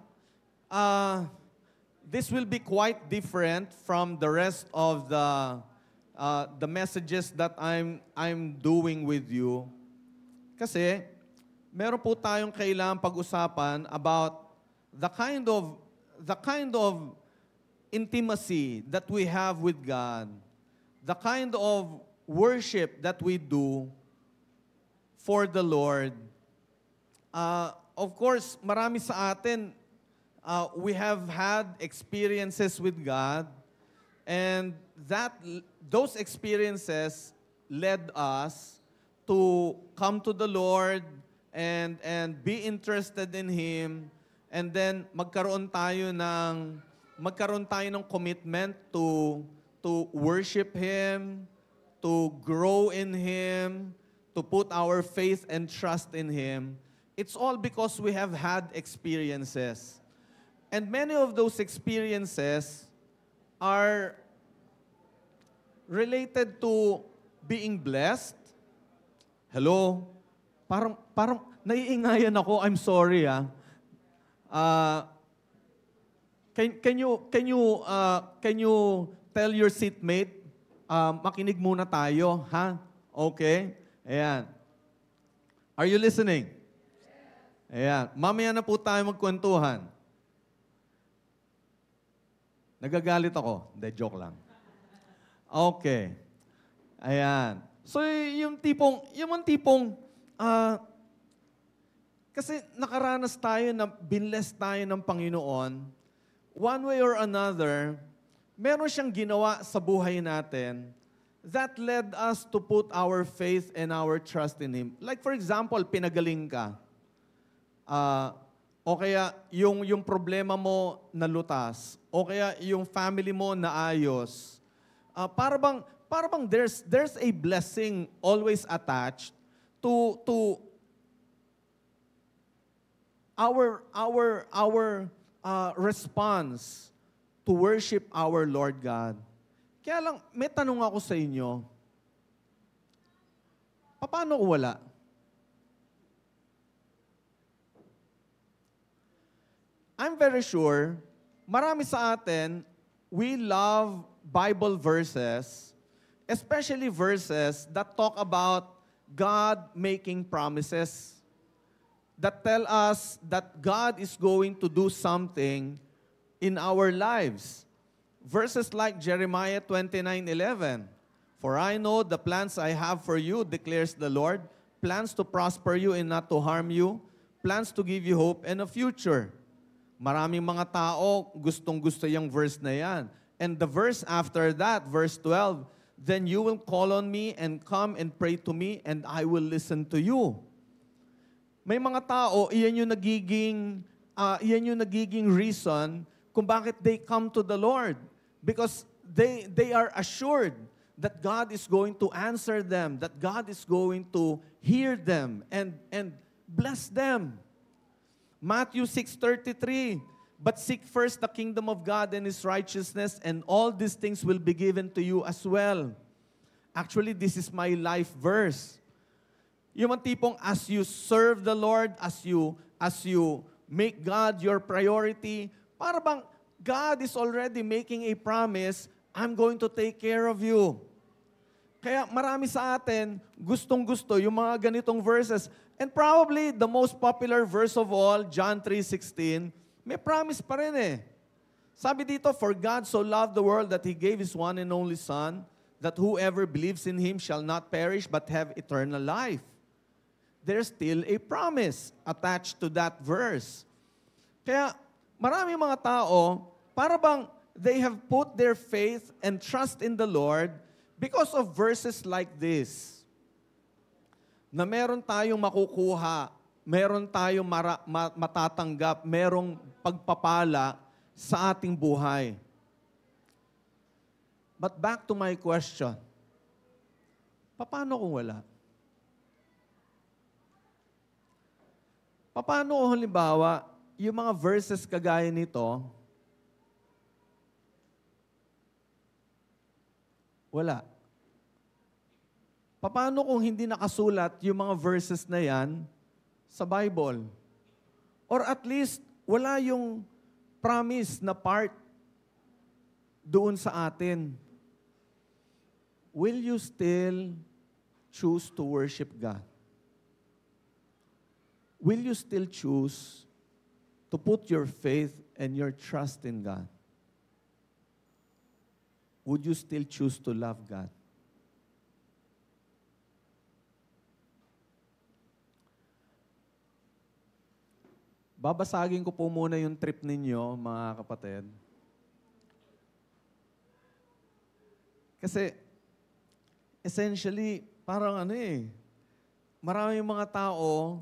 this will be quite different from the rest of the messages that I'm doing with you. Kasi, meron po tayong kailangang pag-usapan about the kind of intimacy that we have with God, the kind of worship that we do for the Lord. Of course, marami sa atin, we have had experiences with God, and those experiences led us to come to the Lord and be interested in Him, and then magkaroon tayo ng commitment to worship Him, to grow in Him, to put our faith and trust in Him. It's all because we have had experiences. And many of those experiences are related to being blessed. Hello? Parang naiingayan ako. I'm sorry, Can you tell your seatmate, makinig muna tayo, ha? Okay? Ayan. Are you listening? Ayan. Mamaya na po tayo magkwentuhan. Nagagalit ako. Hindi, joke lang. Okay. Ayan. So, yung tipong, kasi nakaranas tayo na binless tayo ng Panginoon, one way or another, meron siyang ginawa sa buhay natin that led us to put our faith and our trust in Him. Like for example, pinagaling ka. O kaya yung problema mo nalutas. O kaya yung family mo naayos. Para bang there's a blessing always attached to our response to worship our Lord God. Kaya lang, may tanong ako sa inyo. Paano kung wala? I'm very sure, marami sa atin, we love Bible verses, especially verses that talk about God making promises, that tell us that God is going to do something in our lives. Verses like Jeremiah 29:11, "For I know the plans I have for you, declares the Lord, plans to prosper you and not to harm you, plans to give you hope and a future." Maraming mga tao gustong-gusto yung verse na yan. And the verse after that, verse 12, "Then you will call on me and come and pray to me, and I will listen to you." May mga tao, iyan yung nagiging reason kung bakit they come to the Lord. Because they are assured that God is going to answer them, that God is going to hear them and bless them. Matthew 6:33, "But seek first the kingdom of God and His righteousness, and all these things will be given to you as well." Actually, this is my life verse. Yung tipong as you serve the Lord, as you make God your priority, para bang God is already making a promise, I'm going to take care of you. Kaya marami sa atin, gustong-gusto yung mga ganitong verses. And probably the most popular verse of all, John 3:16, may promise pa rin eh. Sabi dito, "For God so loved the world that He gave His one and only Son, that whoever believes in Him shall not perish but have eternal life." There's still a promise attached to that verse. Kaya marami mga tao, para bang they have put their faith and trust in the Lord because of verses like this. Na meron tayong makukuha, meron tayong matatanggap, merong pagpapala sa ating buhay. But back to my question. Paano kung wala? Paano kung halimbawa, yung mga verses kagaya nito, wala. Paano kung hindi nakasulat yung mga verses na yan sa Bible? Or at least, wala yung promise na part doon sa atin. Will you still choose to worship God? Will you still choose to put your faith and your trust in God? Would you still choose to love God? Babasagin ko po muna yung trip ninyo, mga kapatid. Kasi, essentially, parang maraming mga tao,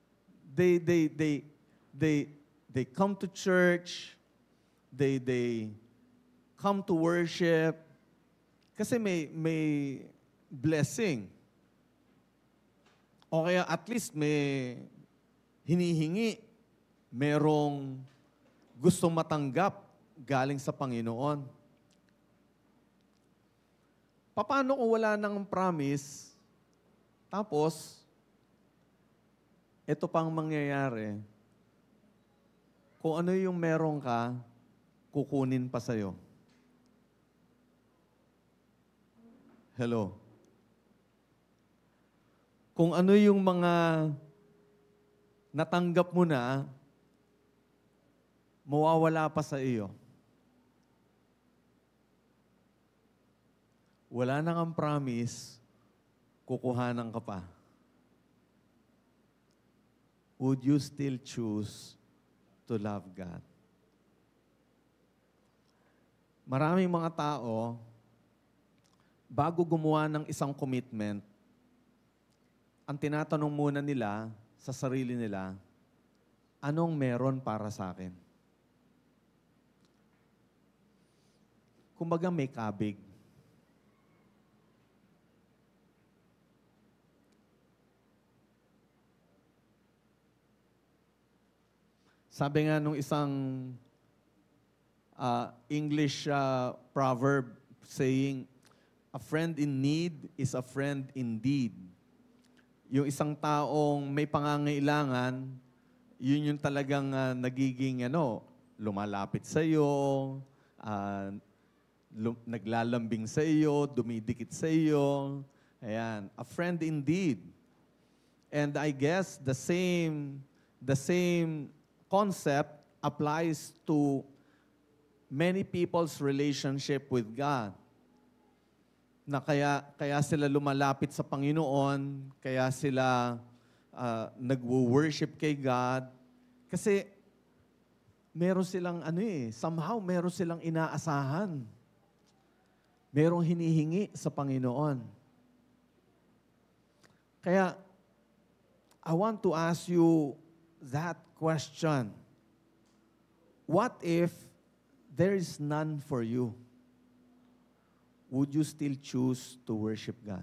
they come to church, they come to worship, kasi may blessing. O kaya at least may hinihingi, merong gustong matanggap galing sa Panginoon. Paano kung wala nang promise, tapos, ito pang mangyayari, kung ano yung meron ka, kukunin pa sa'yo. Hello? Kung ano yung mga natanggap mo na, mawawala pa sa iyo. Wala nang ang promise, kukuhanan ka pa. Would you still choose to love God? Maraming mga tao, bago gumawa ng isang commitment, ang tinatanong muna nila sa sarili nila, anong meron para sa akin? Kumbaga may kabig. Sabi nga nung isang English proverb saying, a friend in need is a friend indeed. Yung isang taong may pangangailangan, yun yung talagang nagiging lumalapit sa iyo, naglalambing sa iyo, dumidikit sa iyo. Ayan, a friend indeed. And I guess the same concept applies to many people's relationship with God. Na kaya sila lumalapit sa Panginoon, kaya sila nagwo-worship kay God. Kasi meron silang somehow meron silang inaasahan. Merong hinihingi sa Panginoon. Kaya I want to ask you that question. What if there is none for you? Would you still choose to worship God?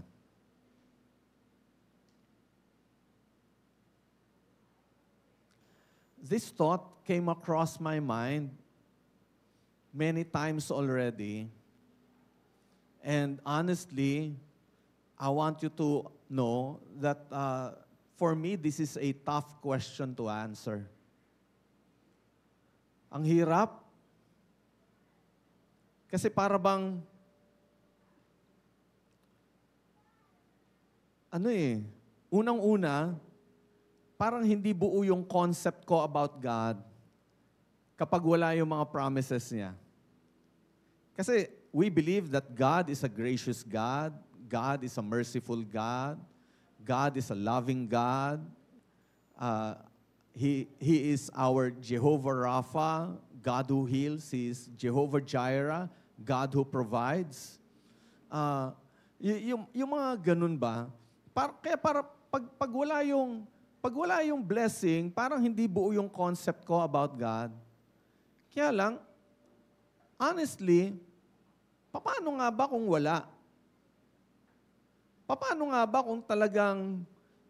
This thought came across my mind many times already. And honestly, I want you to know that for me, this is a tough question to answer. Ang hirap. Kasi para bang, unang-una, parang hindi buo yung concept ko about God kapag wala yung mga promises niya. Kasi we believe that God is a gracious God, God is a merciful God, God is a loving God, He is our Jehovah Rapha, God who heals. He's Jehovah Jireh, God who provides. Yung mga ganun ba? Kaya pag wala yung blessing, parang hindi buo yung concept ko about God. Kaya lang, honestly, paano nga ba kung wala? Paano nga ba kung talagang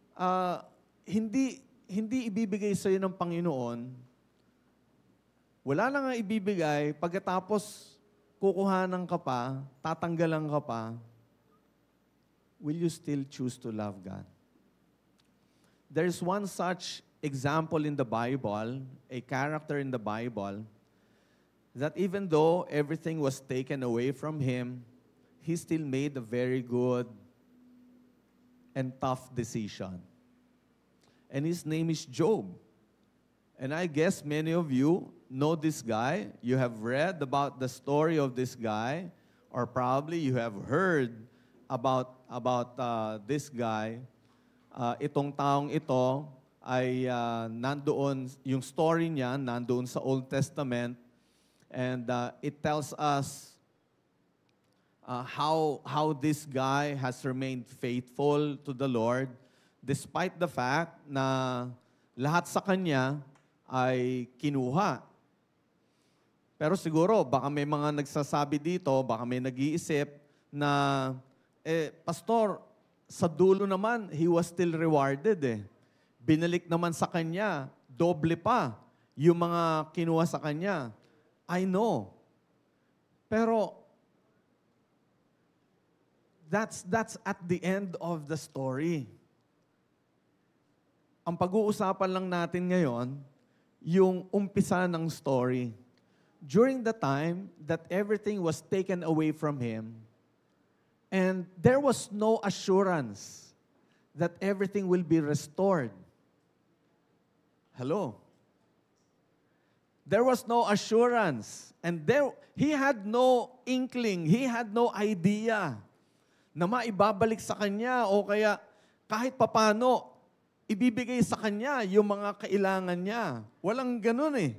hindi ibibigay sa'yo ng Panginoon, wala na nga ibibigay, pagkatapos kukuhanan ka pa, tatanggalan ka pa, will you still choose to love God? There's one such example in the Bible, a character in the Bible, that even though everything was taken away from him, he still made a very good and tough decision. And his name is Job. And I guess many of you know this guy. You have read about the story of this guy, or probably you have heard about this guy. Itong taong ito ay nandoon, yung story niya nandoon sa Old Testament, and it tells us how this guy has remained faithful to the Lord despite the fact na lahat sa kanya ay kinuha. Pero siguro, baka may mga nagsasabi dito, baka may nag-iisip na, Pastor, sa dulo naman, he was still rewarded eh. Binalik naman sa kanya, doble pa yung mga kinuha sa kanya. I know. Pero, that's at the end of the story. Ang pag-uusapan lang natin ngayon, yung umpisa ng story. During the time that everything was taken away from him, and there was no assurance that everything will be restored. Hello? There was no assurance. And he had no inkling, he had no idea na maibabalik sa kanya o kaya kahit papano, ibibigay sa kanya yung mga kailangan niya. Walang ganun eh.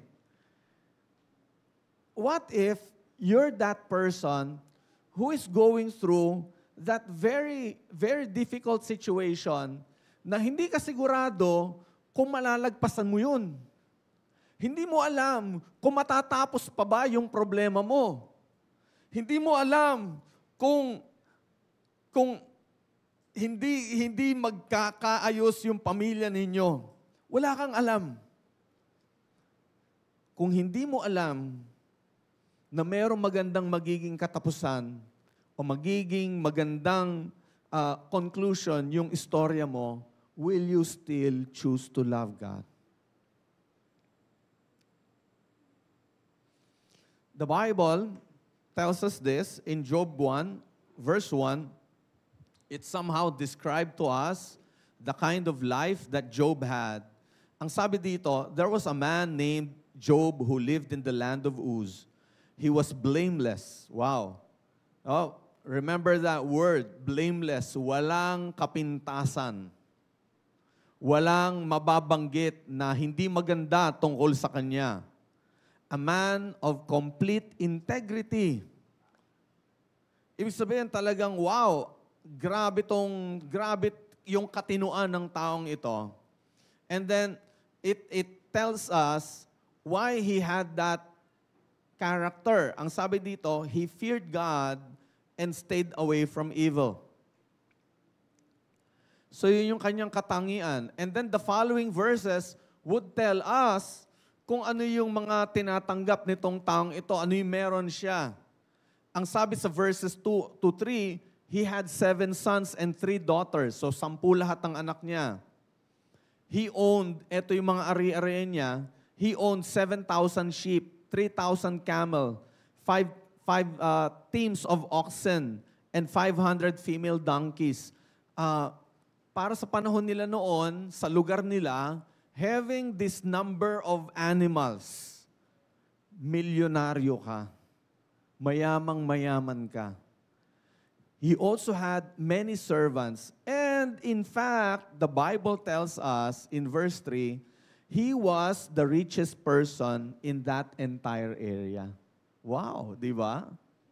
What if you're that person who is going through that very, very difficult situation na hindi ka sigurado kung malalagpasan mo yun? Hindi mo alam kung matatapos pa ba yung problema mo. Hindi mo alam kung hindi magkakaayos yung pamilya ninyo. Wala kang alam. Kung hindi mo alam na mayroong magandang magiging katapusan o magiging magandang conclusion yung istorya mo, will you still choose to love God? The Bible tells us this in Job 1, verse 1. It somehow described to us the kind of life that Job had. Ang sabi dito, there was a man named Job who lived in the land of Uz. He was blameless. Wow. Oh, remember that word, blameless. Walang kapintasan. Walang mababanggit na hindi maganda tungkol sa kanya. A man of complete integrity. Ibig sabihin talagang, wow, grabe yung katinuan ng taong ito. And then, it tells us why he had that character. Ang sabi dito, he feared God and stayed away from evil. So yun yung kanyang katangian. And then the following verses would tell us kung ano yung mga tinatanggap nitong taong ito, ano yung meron siya. Ang sabi sa verses 2 to 3, he had 7 sons and 3 daughters. So 10 lahat ng anak niya. He owned, eto yung mga ari-ari niya, he owned 7,000 sheep, 3,000 camel, 5 teams of oxen, and 500 female donkeys. Para sa panahon nila noon, sa lugar nila, having this number of animals, milyonaryo ka. Mayamang-mayaman ka. He also had many servants. And in fact, the Bible tells us in verse 3, he was the richest person in that entire area. Wow, di ba?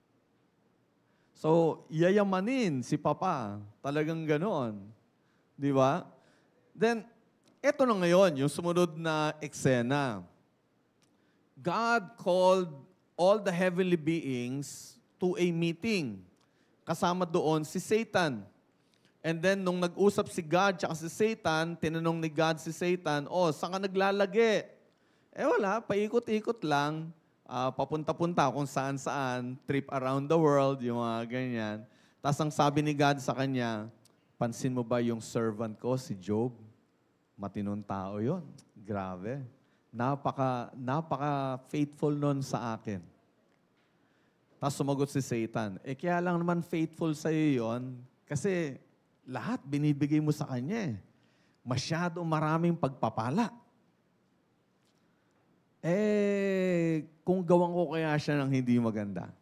So, yayamanin si Papa. Talagang ganoon. Di ba? Then, eto na ngayon, yung sumunod na eksena. God called all the heavenly beings to a meeting. Kasama doon si Satan. And then, nung nag-usap si God tsaka si Satan, tinanong ni God si Satan, saan ka naglalagi? Wala, paikot-ikot lang. Papunta-punta kung saan-saan, trip around the world, yung mga ganyan. Tapos ang sabi ni God sa kanya, pansin mo ba yung servant ko, si Job? Matinong tao yon. Grabe. Napaka-faithful nun sa akin. Tapos sumagot si Satan, kaya lang naman faithful sa'yo yon, kasi lahat binibigay mo sa kanya. Masyado maraming pagpapala. Kung gawan ko kaya siya ng hindi maganda.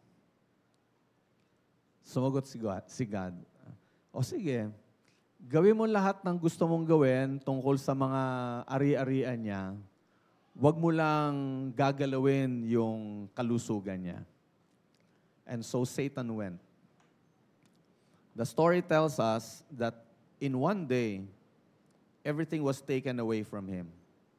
Sumagot si God. O sige, gawin mo lahat ng gusto mong gawin tungkol sa mga ari-arian niya. Huwag mo lang gagalawin yung kalusugan niya. And so Satan went. The story tells us that in one day, everything was taken away from him.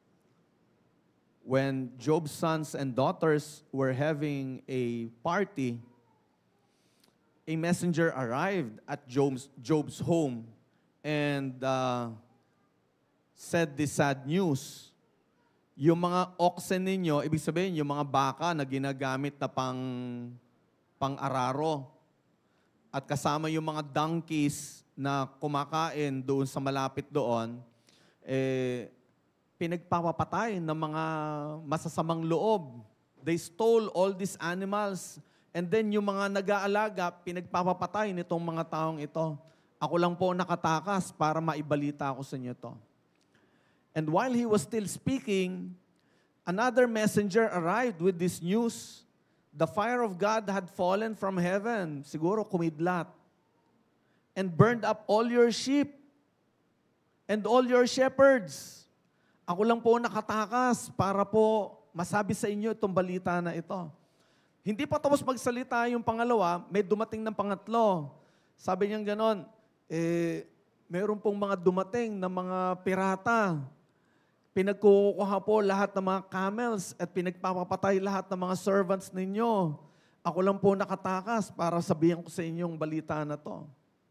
When Job's sons and daughters were having a party, a messenger arrived at Job's home and said this sad news. Yung mga oxen ninyo, ibig sabihin, yung mga baka na ginagamit na pang-araro, at kasama yung mga donkeys na kumakain doon sa malapit doon, pinagpapatay ng mga masasamang loob. They stole all these animals. And then yung mga nag-aalaga, pinagpapatay nitong mga taong ito. Ako lang po nakatakas para maibalita ko sa inyo to. And while he was still speaking, another messenger arrived with this news. The fire of God had fallen from heaven. Siguro kumidlat. And burned up all your sheep and all your shepherds. Ako lang po nakatakas para po masabi sa inyo itong balita na ito. Hindi pa tapos magsalita yung pangalawa, may dumating ng pangatlo. Sabi niya ganon, meron pong mga dumating na mga pirata. Pinagkukuha po lahat ng mga camels at pinagpapapatay lahat ng mga servants ninyo. Ako lang po nakatakas para sabihin ko sa inyo yung balita na to.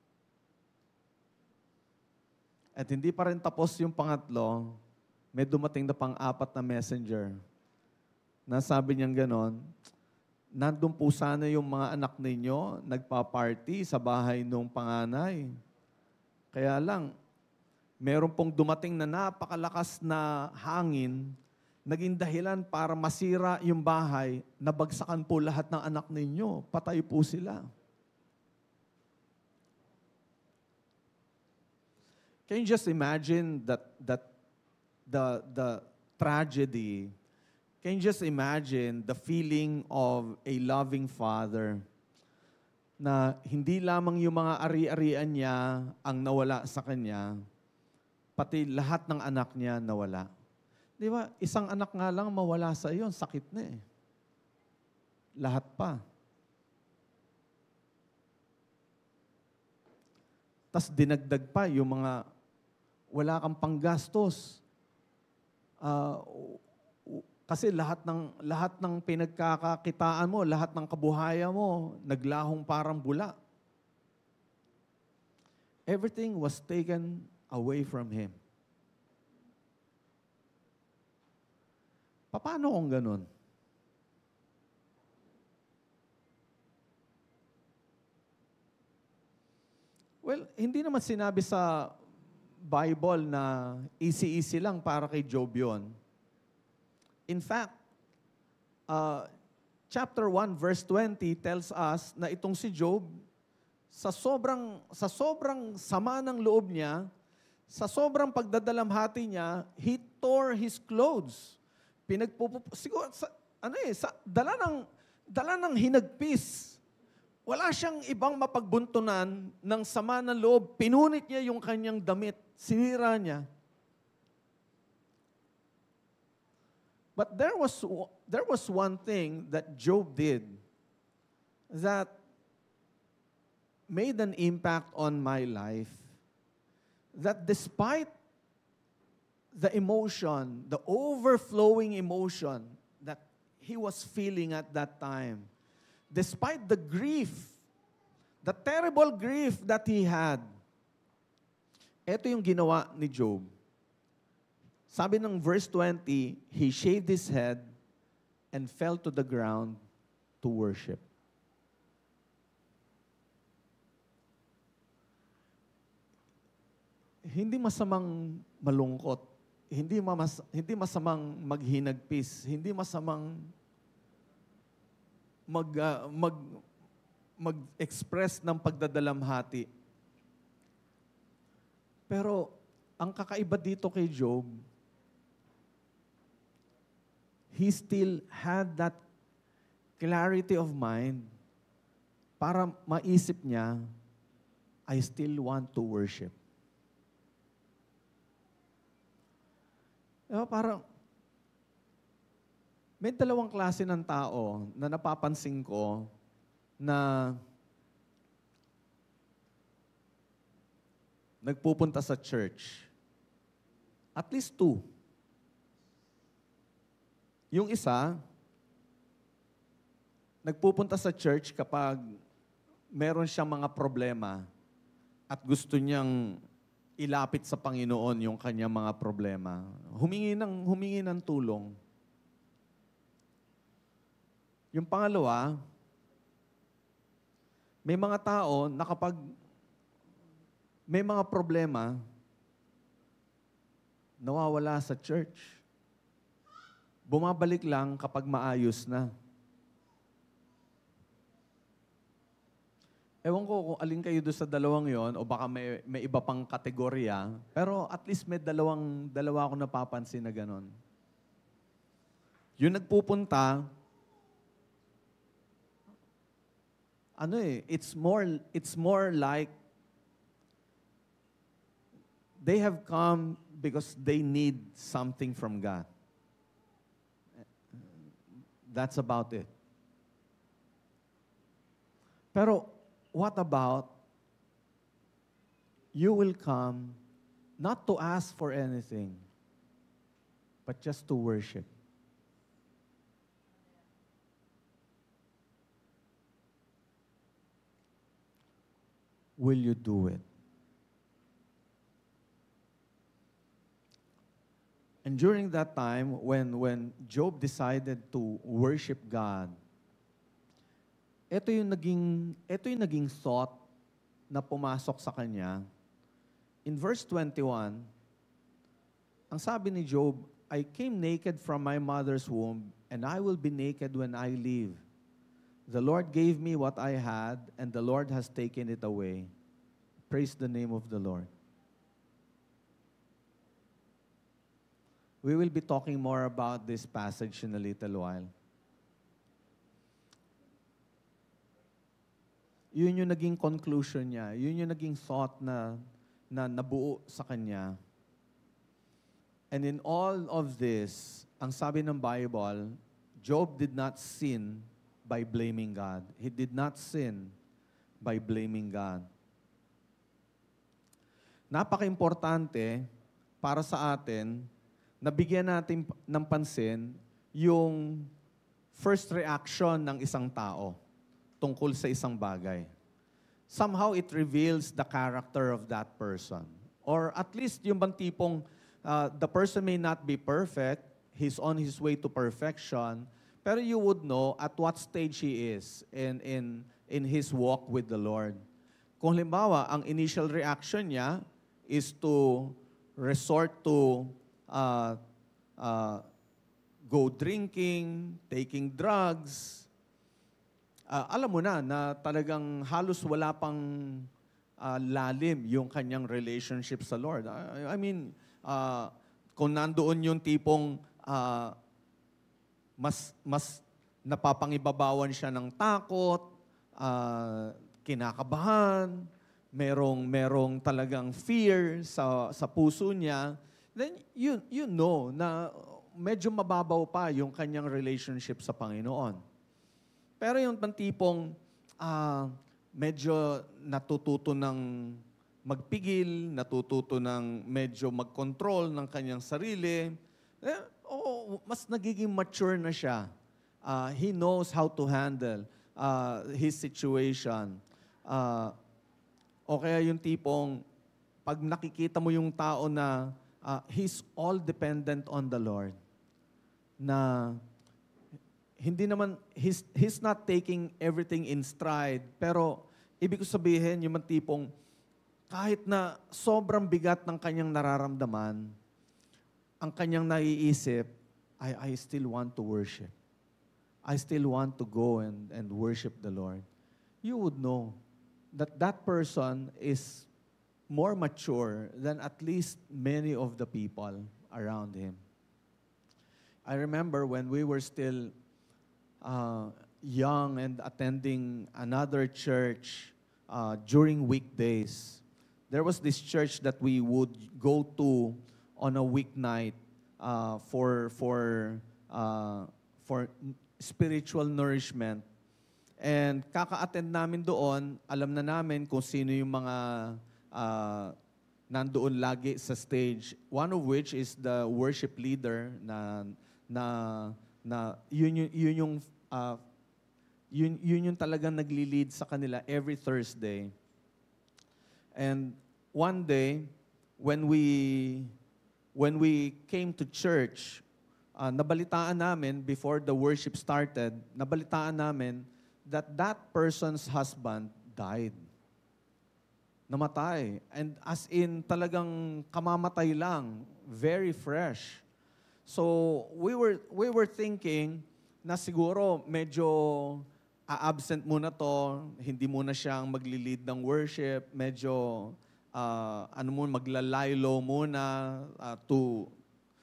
At hindi pa rin tapos yung pangatlo, may dumating na pang-apat na messenger. Nasabi niyang ganon, nandun po sana yung mga anak ninyo, nagpa-party sa bahay nung panganay. Kaya lang, meron pong dumating na napakalakas na hangin, naging dahilan para masira yung bahay, nabagsakan po lahat ng anak ninyo, patay po sila. Can you just imagine that the tragedy? Can you just imagine the feeling of a loving father na hindi lamang yung mga ari-arian niya ang nawala sa kanya, pati lahat ng anak niya nawala. Di ba? Isang anak nga lang mawala sa iyo, sakit na eh. Lahat pa. Tas dinagdag pa yung mga wala kang panggastos. Kasi lahat ng pinagkakakitaan mo, lahat ng kabuhayan mo, naglahong parang bula. Everything was taken away from him. Paano kung ganun? Well, hindi naman sinabi sa Bible na easy-easy lang para kay Job yun. In fact, chapter 1 verse 20 tells us na itong si Job, sa sobrang sama ng loob niya, sa sobrang pagdadalamhati niya, he tore his clothes. Siguro, dala ng hinagpis. Wala siyang ibang mapagbuntunan ng sama ng loob. Pinunit niya yung kanyang damit. Sinira niya. But there was one thing that Job did that made an impact on my life. That despite the emotion, the overflowing emotion that he was feeling at that time, despite the grief, the terrible grief that he had, ito yung ginawa ni Job. Sabi ng verse 20, he shaved his head and fell to the ground to worship. Hindi masamang malungkot, hindi masamang maghinagpis, hindi masamang mag-express ng pagdadalamhati. Pero ang kakaiba dito kay Job, he still had that clarity of mind para maisip niya, I still want to worship. Parang, may dalawang klase ng tao na napapansin ko na nagpupunta sa church. At least two. Yung isa, nagpupunta sa church kapag meron siyang mga problema at gusto niyang ilapit sa Panginoon yung kanyang mga problema. Humingi ng tulong. Yung pangalawa, may mga tao na kapag may mga problema, nawawala sa church. Bumabalik lang kapag maayos na. Ewan ko kung alin kayo doon sa dalawang yon o baka may iba pang kategorya, pero at least may dalawa ako napapansin na ganon. Yung nagpupunta, it's more like they have come because they need something from God. That's about it. Pero what about you will come not to ask for anything, but just to worship? Will you do it? And during that time, when Job decided to worship God, ito yung naging thought na pumasok sa kanya. In verse 21, ang sabi ni Job, I came naked from my mother's womb, and I will be naked when I leave. The Lord gave me what I had, and the Lord has taken it away. Praise the name of the Lord. We will be talking more about this passage in a little while. Yun yung naging conclusion niya. Yun yung naging thought na nabuo sa kanya. And in all of this, ang sabi ng Bible, Job did not sin by blaming God. He did not sin by blaming God. Napaka-importante para sa atin na bigyan natin ng pansin yung first reaction ng isang tao tungkol sa isang bagay. Somehow it reveals the character of that person. Or at least yung bang tipong the person may not be perfect, he's on his way to perfection, pero you would know at what stage he is in his walk with the Lord. Kung halimbawa, ang initial reaction niya is to resort to go drinking, taking drugs, alam mo na talagang halos wala pang lalim yung kanyang relationship sa Lord. I mean, kung nandoon yung tipong mas napapangibabawan siya ng takot, kinakabahan, merong talagang fear sa puso niya, then you know na medyo mababaw pa yung kanyang relationship sa Panginoon. Pero yung tipong medyo natututo ng magpigil, natututo ng medyo mag-control ng kanyang sarili, mas nagiging mature na siya. He knows how to handle his situation. O kaya yung tipong, pag nakikita mo yung tao na he's all dependent on the Lord, na hindi naman, he's not taking everything in stride, pero ibig ko sabihin, yung tipong, kahit na sobrang bigat ng kanyang nararamdaman, ang kanyang naiisip, I still want to worship. I still want to go and worship the Lord. You would know that that person is more mature than at least many of the people around him. I remember when we were still young and attending another church during weekdays. There was this church that we would go to on a weeknight for spiritual nourishment. And kaka-attend namin doon, alam na namin kung sino yung mga nandoon lagi sa stage. One of which is the worship leader na yun yung talagang nagli-lead sa kanila every Thursday. And one day, when we came to church, nabalitaan namin before the worship started, nabalitaan namin that person's husband died. Namatay. And as in talagang kamamatay lang, very fresh. So we were thinking na siguro medyo absent muna to, hindi muna siyang magli-lead ng worship, medyo maglalaylo muna to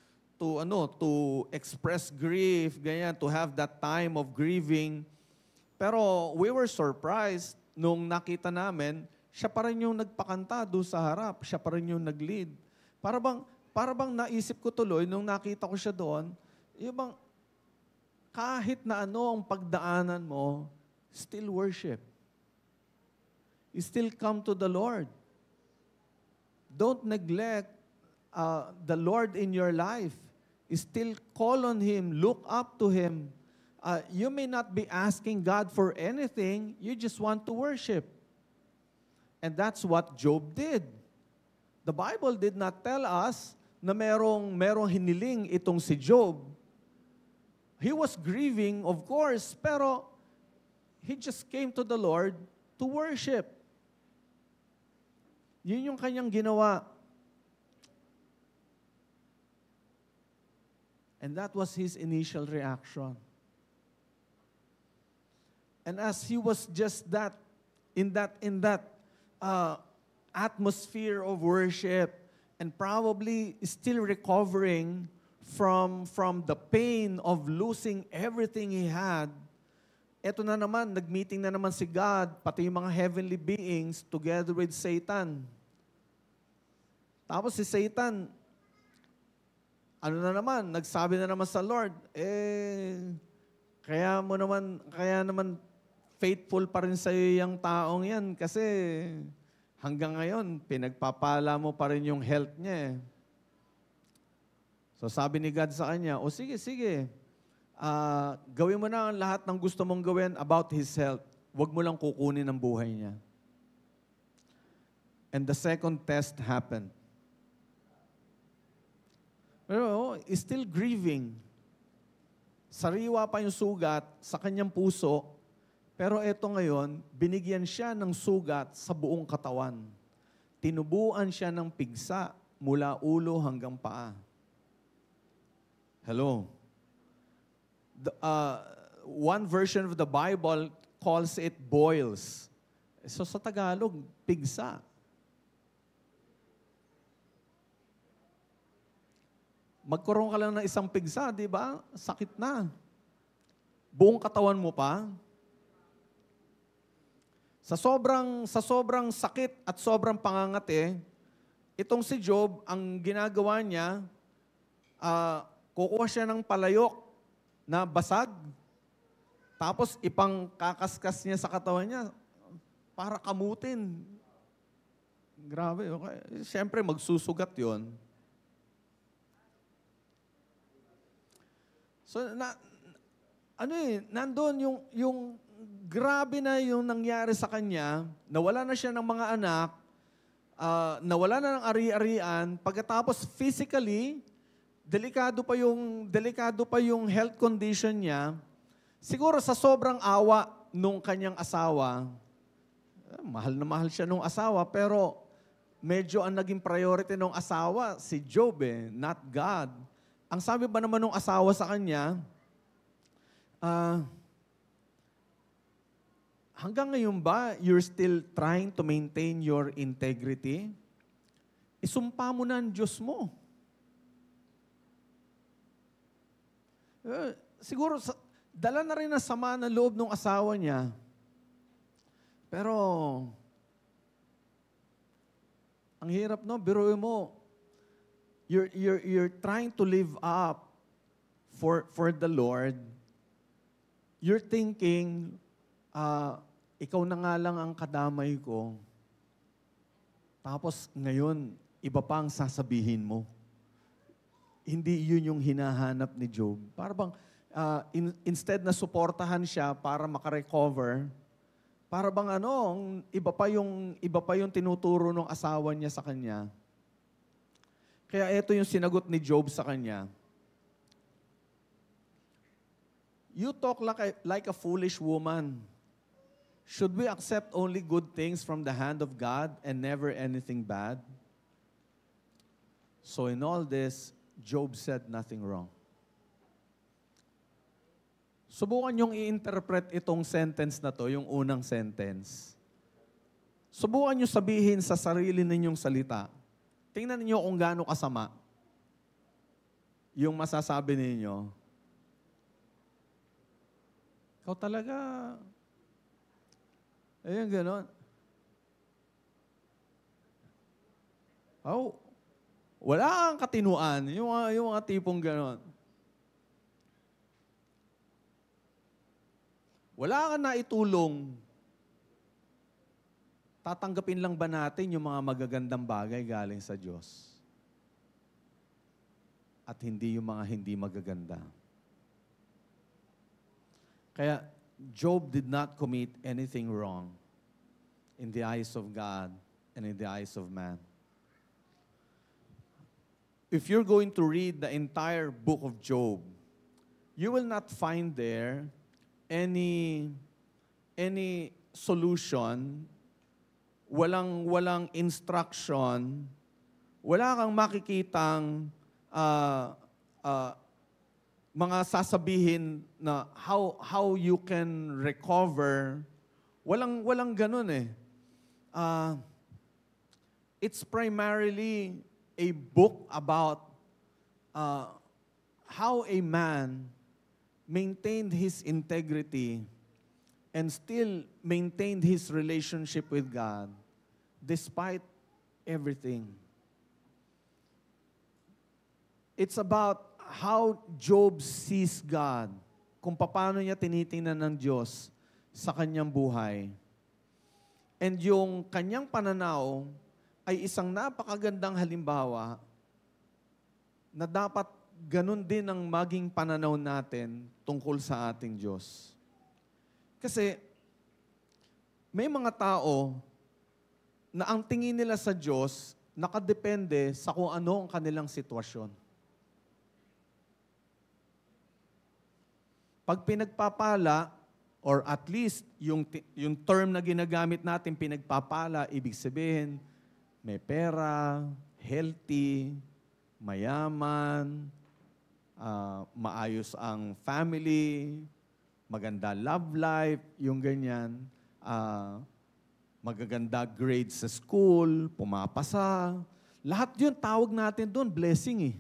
express grief, ganyan, to have that time of grieving. Pero we were surprised nung nakita namin, siya pa rin yung nagpakanta doon sa harap, siya pa rin yung nag-lead. Para bang naisip ko tuloy, nung nakita ko siya doon, yung bang kahit na ano ang pagdaanan mo, still worship. You still come to the Lord. Don't neglect the Lord in your life. You still call on Him, look up to Him. You may not be asking God for anything, you just want to worship. And that's what Job did. The Bible did not tell us na merong hiniling itong si Job. He was grieving, of course, pero he just came to the Lord to worship. Yun yung kanyang ginawa. And that was his initial reaction. And as he was just in that atmosphere of worship, and probably still recovering from the pain of losing everything he had, eto na naman, nag-meeting na naman si God, pati yung mga heavenly beings, together with Satan. Tapos si Satan, nagsabi na naman sa Lord, kaya naman faithful pa rin sa'yo yung taong yan, kasi hanggang ngayon, pinagpapala mo pa rin yung health niya. So sabi ni God sa kanya, sige, gawin mo na ang lahat ng gusto mong gawin about his health. Huwag mo lang kukunin ang buhay niya. And the second test happened. Pero still grieving. Sariwa pa yung sugat sa kanyang puso. Pero eto ngayon, binigyan siya ng sugat sa buong katawan. Tinubuan siya ng pigsa mula ulo hanggang paa. Hello? One version of the Bible calls it boils. So sa Tagalog, pigsa. Magkaroon ka lang ng isang pigsa, di ba? Sakit na. Buong katawan mo pa. Sa sobrang sakit at sobrang pangangate, itong si Job, ang ginagawa niya, kukuha siya ng palayok na basag, tapos ipang kakaskas niya sa katawan niya para kamutin. Grabe. Okay. Siyempre, magsusugat yon. So, nandun yung grabe na yung nangyari sa kanya, nawala na siya ng mga anak, nawala na ng ari-arian, pagkatapos physically, delikado pa yung health condition niya. Siguro sa sobrang awa nung kanyang asawa, mahal na mahal siya nung asawa, pero medyo ang naging priority nung asawa, si Job not God. Ang sabi ba naman nung asawa sa kanya, hanggang ngayon ba, you're still trying to maintain your integrity? Isumpa mo na ang Diyos mo. Siguro, dala na rin ang sama ng loob ng asawa niya. Pero, ang hirap, no? Biruin mo, you're trying to live up for the Lord. You're thinking, ikaw na nga lang ang kadamay ko. Tapos ngayon, iba pa ang sasabihin mo. Hindi yun yung hinahanap ni Job. Para bang, instead na suportahan siya para makarecover, para bang iba pa yung tinuturo ng asawa niya sa kanya. Kaya ito yung sinagot ni Job sa kanya. You talk like a foolish woman. Should we accept only good things from the hand of God and never anything bad? So in all this, Job said nothing wrong. Subukan niyong i-interpret itong sentence na to, yung unang sentence. Subukan niyo sabihin sa sarili ninyong salita. Tingnan niyo kung gaano kasama yung masasabi ninyo. Ikaw talaga, ayun, gano'n. Oh, wala kang katinuan. Yung mga tipong gano'n. Wala kang naitulong. Tatanggapin lang ba natin yung mga magagandang bagay galing sa Diyos? At hindi yung mga hindi magaganda. Kaya, Job did not commit anything wrong in the eyes of God and in the eyes of man. If you're going to read the entire book of Job, you will not find there any solution, walang instruction, wala kang makikitang mga sasabihin na how you can recover. Walang ganun eh. It's primarily a book about how a man maintained his integrity and still maintained his relationship with God despite everything. It's about how Job sees God, kung paano niya tinitingnan ng Diyos sa kanyang buhay. And yung kanyang pananaw ay isang napakagandang halimbawa na dapat ganun din ang maging pananaw natin tungkol sa ating Diyos. Kasi may mga tao na ang tingin nila sa Diyos nakadepende sa kung ano ang kanilang sitwasyon. Pag pinagpapala, or at least yung term na ginagamit natin, pinagpapala, ibig sabihin, may pera, healthy, mayaman, maayos ang family, maganda love life, yung ganyan, magaganda grades sa school, pumapasa. Lahat yun, tawag natin doon, blessing eh.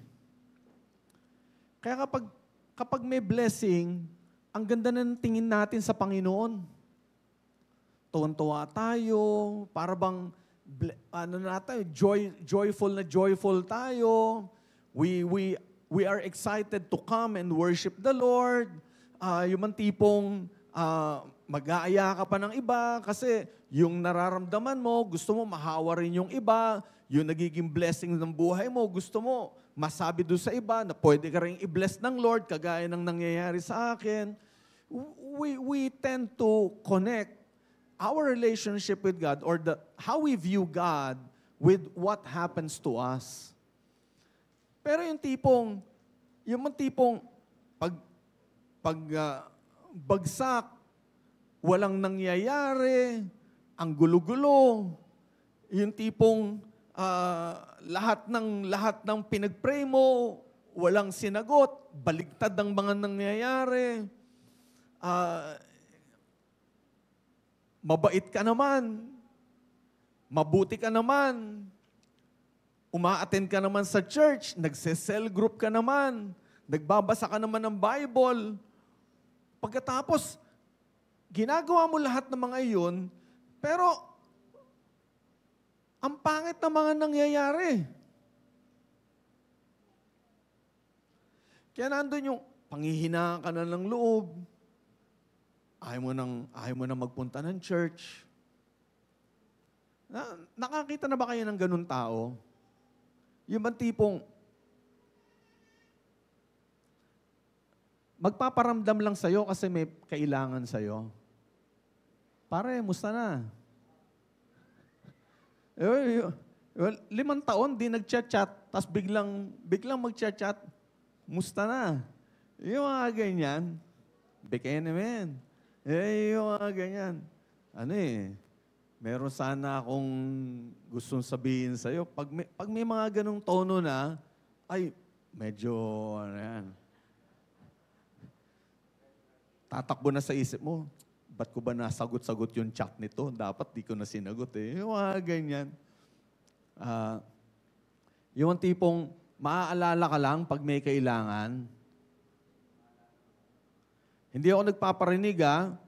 Kaya kapag may blessing, ang ganda ng tingin natin sa Panginoon. Tuwan-tuwa tayo, para bang, joyful na joyful tayo. We we are excited to come and worship the Lord. Yung man tipong mag-aaya ka pa ng iba kasi yung nararamdaman mo, gusto mo mahawa rin yung iba, yung nagiging blessing ng buhay mo, gusto mo masabi doon sa iba na pwede ka rin i-bless ng Lord kagaya ng nangyayari sa akin. We tend to connect our relationship with God or how we view God with what happens to us. Pero yung tipong bagsak, walang nangyayari, ang gulo-gulo, yung tipong lahat ng pinag-pray mo, walang sinagot, baligtad ang mga nangyayari, mabait ka naman, mabuti ka naman, uma-attend ka naman sa church, nagse-cell group ka naman, nagbabasa ka naman ng Bible. Pagkatapos, ginagawa mo lahat ng mga iyon, pero ang pangit na mga nangyayari. Kaya nandun yung panghihinaan ka na ng loob, ayaw mo nang magpunta ng church. Nakakita na ba kayo ng ganun tao? Yung bang tipong magpaparamdam lang sa'yo kasi may kailangan sa'yo. Pare, musta na? 5 taon, di nag-chat-chat, tapos biglang mag-chat-chat, musta na? Yung mga ganyan, bigay naman. Yung mga ganyan. Meron sana akong gustong sabihin sa'yo. Pag may mga ganong tono na, ay, medyo, tatakbo na sa isip mo, ba't ko ba nasagot-sagot yung chat nito? Dapat di ko na sinagot eh. Yung mga ganyan. Yung tipong maaalala ka lang pag may kailangan. Hindi ako nagpaparinig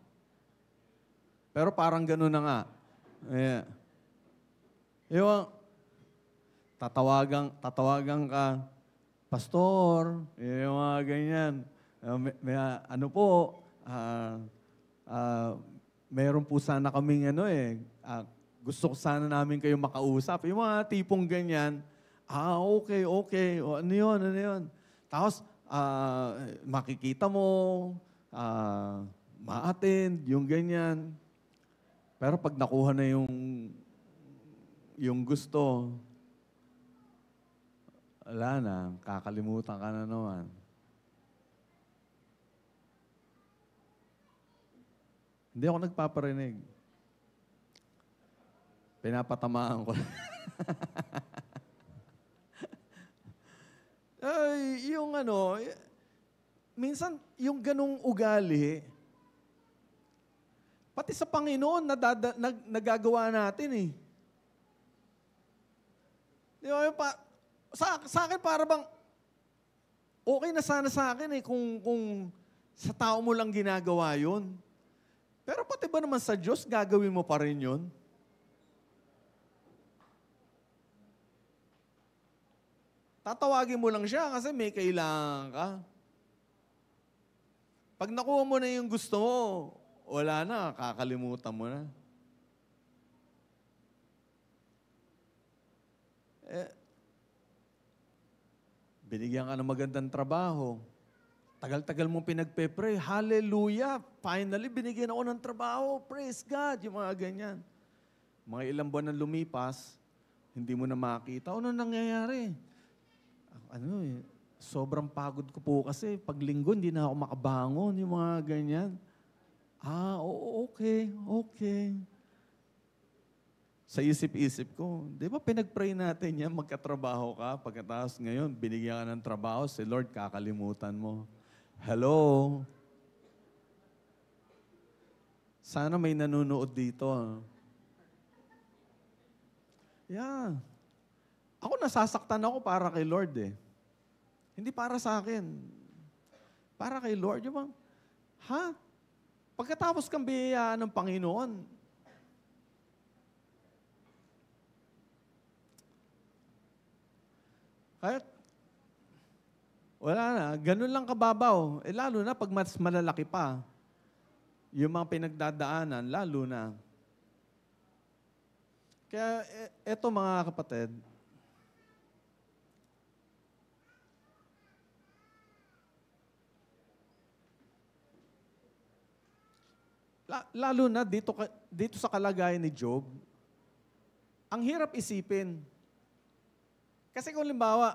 pero parang gano'n na nga. Yung tatawagan ka, Pastor, yung mga ganyan. Meron po sana kaming gusto ko sana namin kayo makausap. Yung mga tipong ganyan, okay. O, ano yun? Tapos, makikita mo, ma-attend, yung ganyan. Pero pag nakuha na yung gusto, wala na, kakalimutan ka na naman. Hindi ako nagpaparinig. Pinapatamaan ko. Minsan, yung ganong ugali, pati sa Panginoon, nagagawa natin eh. Di ba? Sa akin, para bang, okay na sana sa akin eh, kung sa tao mo lang ginagawa yun. Pero pati ba naman sa Diyos, gagawin mo pa rin yun? Tatawagin mo lang siya kasi may kailangan ka. Pag nakuha mo na yung gusto mo, wala na, kakalimutan mo na. Binigyan ka ng magandang trabaho. Tagal-tagal mong pinagpe-pray. Hallelujah! Finally, binigyan ako ng trabaho. Praise God! Yung mga ganyan. Mga ilang buwan na lumipas, hindi mo na makita. Ano nangyayari? Sobrang pagod ko po kasi pag linggo hindi na ako makabangon, yung mga ganyan. Okay. Sa isip-isip ko, di ba pinag-pray natin yan, magkatrabaho ka, pagkatapos ngayon, binigyan ka ng trabaho, si Lord kakalimutan mo. Hello? Sana may nanonood dito. Yeah. Ako nasasaktan ako para kay Lord eh. Hindi para sa akin. Para kay Lord. Yung bang, pagkatapos kang biyayaan ng Panginoon, Wala na. Ganun lang kababaw. Lalo na pag mas malalaki pa. Yung mga pinagdadaanan, lalo na. Kaya eto mga kapatid, lalo na dito sa kalagayan ni Job, ang hirap isipin. Kasi kung limbawa,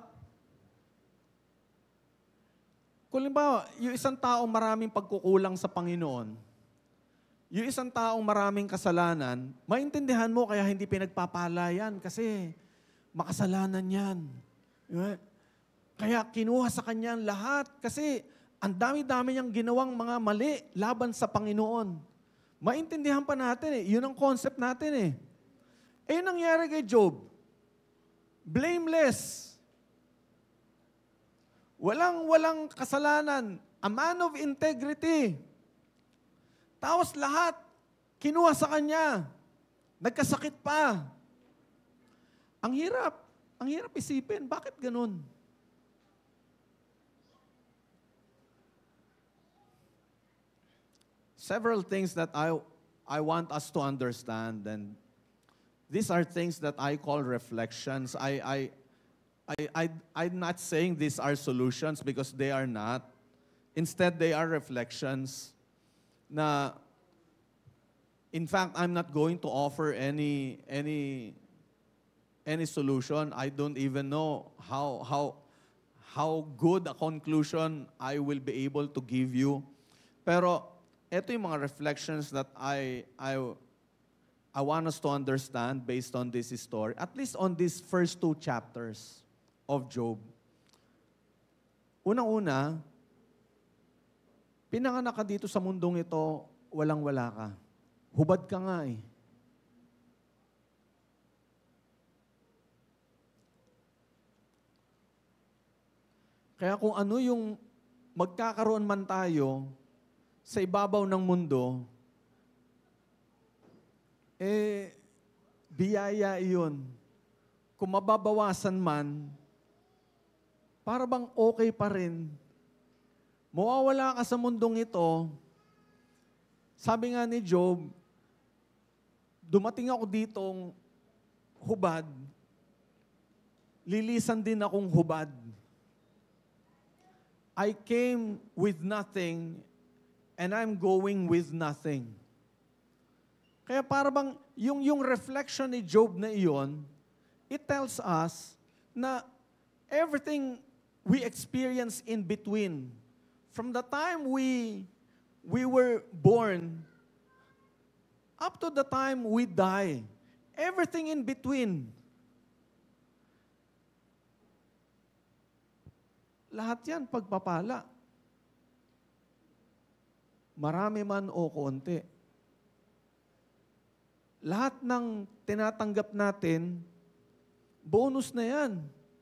yung isang taong maraming pagkukulang sa Panginoon, yung isang taong maraming kasalanan, maintindihan mo kaya hindi pinagpapala yan kasi makasalanan yan. Kaya kinuha sa kanya lahat kasi ang dami-dami niyang ginawang mga mali laban sa Panginoon. Maintindihan pa natin Yun ang concept natin yun nangyari kay Job. Blameless. Walang kasalanan. A man of integrity. Tapos lahat, kinuha sa kanya. Nagkasakit pa. Ang hirap isipin. Bakit ganun? Several things that I want us to understand, and these are things that I call reflections. I'm not saying these are solutions because they are not. Instead, they are reflections. In fact, I'm not going to offer any solution. I don't even know how good a conclusion I will be able to give you. Pero ito yung mga reflections that I want us to understand based on this story, at least on these first 2 chapters of Job. Unang-una, pinanganak ka dito sa mundong ito, walang-wala ka. Hubad ka nga Kaya kung ano yung magkakaroon man tayo sa ibabaw ng mundo, biyaya iyon. Kung mababawasan man, para bang okay pa rin. Mawawala ka sa mundong ito. Sabi nga ni Job, dumating ako ditong hubad, lilisan din akong hubad. I came with nothing and I'm going with nothing. Kaya para bang yung reflection ni Job na iyon, it tells us na everything we experience in between, from the time we were born up to the time we die, everything in between, lahat yan pagpapala. Marami man o konti. Lahat ng tinatanggap natin, bonus na yan.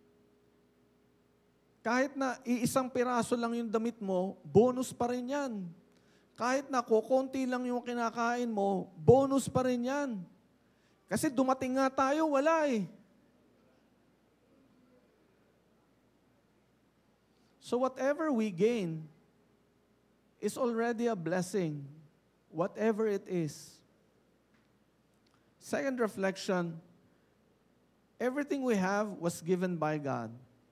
Kahit na iisang piraso lang yung damit mo, bonus pa rin yan. Kahit na kukunti lang yung kinakain mo, bonus pa rin yan. Kasi dumating nga tayo, wala So whatever we gain is already a blessing, whatever it is. Second reflection, everything we have was given by God.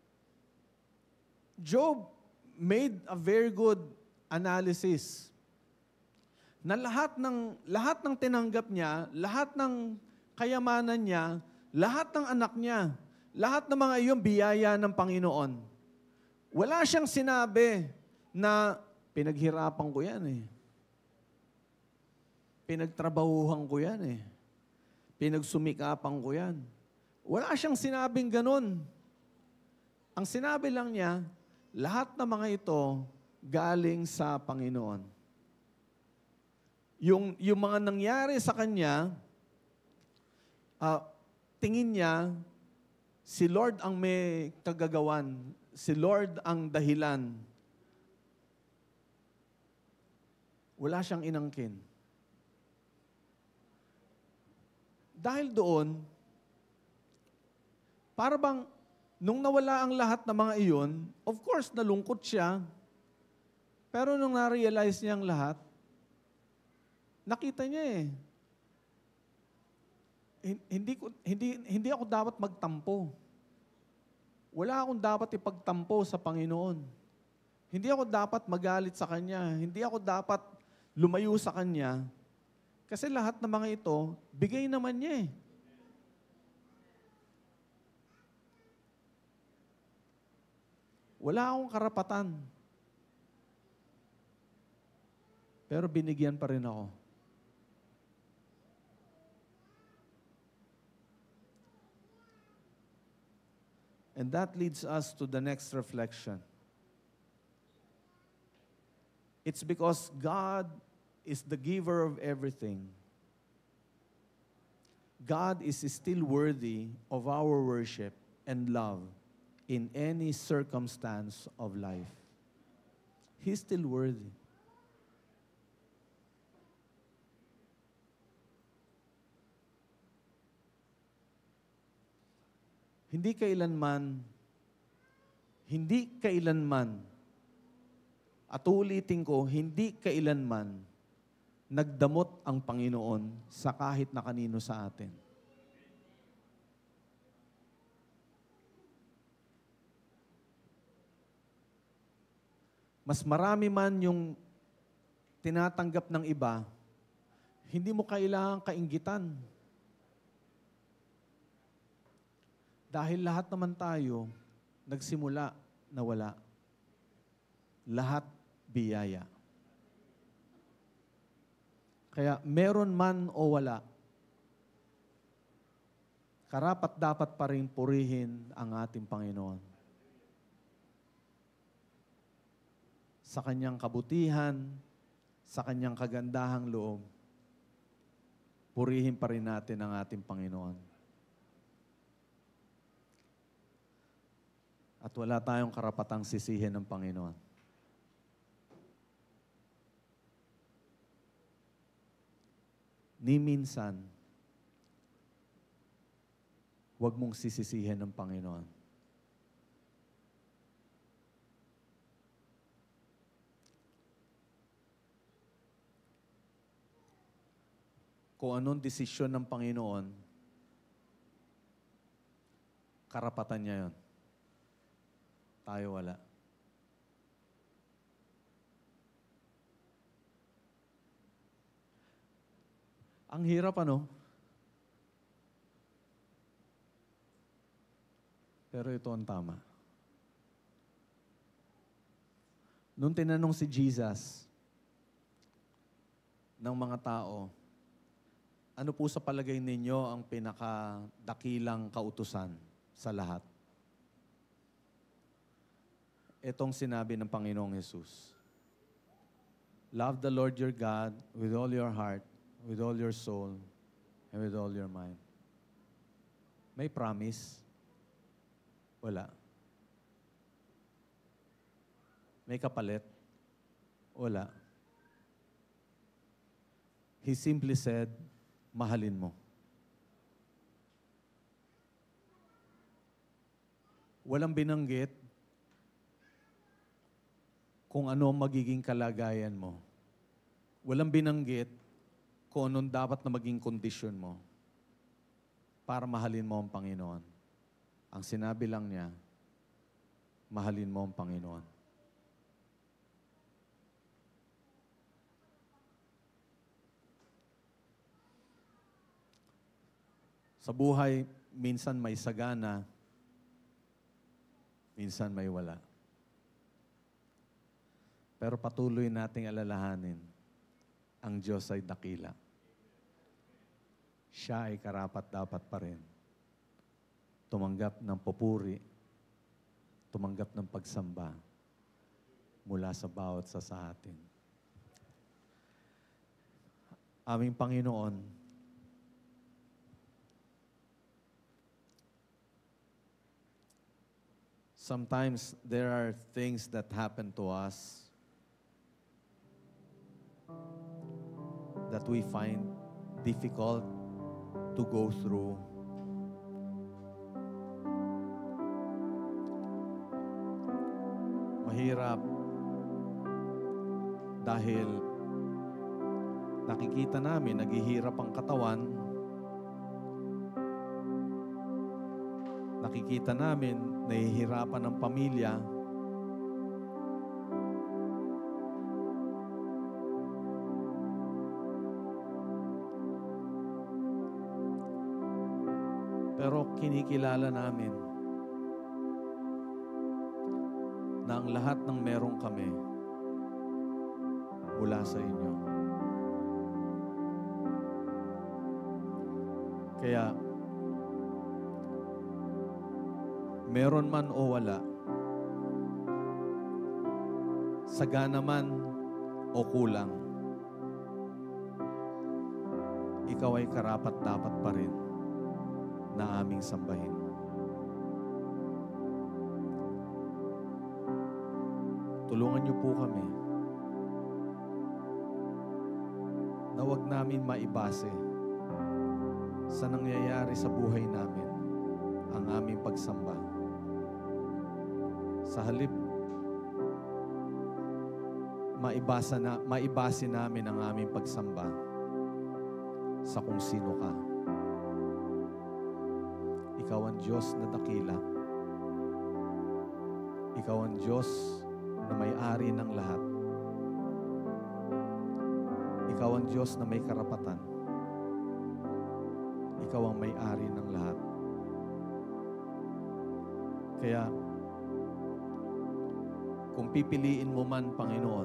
Job made a very good analysis na lahat ng tinanggap niya, lahat ng kayamanan niya, lahat ng anak niya, lahat ng mga iyong biyaya ng Panginoon. Wala siyang sinabi na pinaghirapan ko yan Pinagtrabahuhan ko yan Pinagsumikapan ko yan. Wala siyang sinabing ganun. Ang sinabi lang niya, lahat ng mga ito galing sa Panginoon. Yung mga nangyari sa kanya, tingin niya, si Lord ang may kagagawan. Si Lord ang dahilan. Wala siyang inangkin. Dahil doon, para bang Nung nawala ang lahat ng mga iyon, of course, nalungkot siya. Pero nung na-realize niya ang lahat, nakita niya eh. Hindi ako dapat magtampo. Wala akong dapat ipagtampo sa Panginoon. Hindi ako dapat magalit sa Kanya. Hindi ako dapat lumayo sa Kanya. Kasi lahat ng mga ito, bigay naman niya eh. Wala akong karapatan. Pero binigyan pa rin ako. And that leads us to the next reflection. It's because God is the giver of everything. God is still worthy of our worship and love in any circumstance of life. He's still worthy. Hindi kailanman, at ulitin ko, hindi kailanman nagdamot ang Panginoon sa kahit na kanino sa atin. Mas marami man yung tinatanggap ng iba, hindi mo kailangang kainggitan. Dahil lahat naman tayo, nagsimula na wala. Lahat biyaya. Kaya meron man o wala, karapat dapat pa rin purihin ang ating Panginoon. Sa Kanyang kabutihan, sa Kanyang kagandahang loob, purihin pa rin natin ang ating Panginoon. At wala tayong karapatang sisihin ng Panginoon. Ni minsan, huwag mong sisisihin ng Panginoon. Kung anong desisyon ng Panginoon, karapatan niya yon. Tayo wala. Ang hirap ano? Pero ito ang tama. Nung tinanong si Jesus ng mga tao, ano po sa palagay ninyo ang pinakadakilang kautusan sa lahat? Itong sinabi ng Panginoong Jesus. Love the Lord your God with all your heart, with all your soul, and with all your mind. May promise? Wala. May kapalit? Wala. He simply said, mahalin mo. Walang binanggit kung ano ang magiging kalagayan mo. Walang binanggit kung anong dapat na maging kondisyon mo para mahalin mo ang Panginoon. Ang sinabi lang niya, mahalin mo ang Panginoon. Sa buhay, minsan may sagana, minsan may wala. Pero patuloy nating alalahanin, ang Diyos ay dakila. Siya ay karapat-dapat pa rin. Tumanggap ng papuri, tumanggap ng pagsamba mula sa bawat sa atin. Aming Panginoon, sometimes there are things that happen to us that we find difficult to go through. Mahirap dahil nakikita namin naghihirap ang katawan. Nakikita namin nahihirapan ang pamilya. Pero kinikilala namin na ang lahat ng meron kami mula sa inyo. Kaya, meron man o wala, sagana man o kulang, ikaw ay karapat-dapat pa rin na aming sambahin. Tulungan niyo po kami na huwag namin maibase sa nangyayari sa buhay namin ang aming pagsamba. Sa halip, maibase namin ang aming pagsamba sa kung sino ka. Ikaw ang Diyos na dakila. Ikaw ang Diyos na may-ari ng lahat. Ikaw ang Diyos na may karapatan. Ikaw ang may-ari ng lahat. Kaya, kung pipiliin mo man, Panginoon,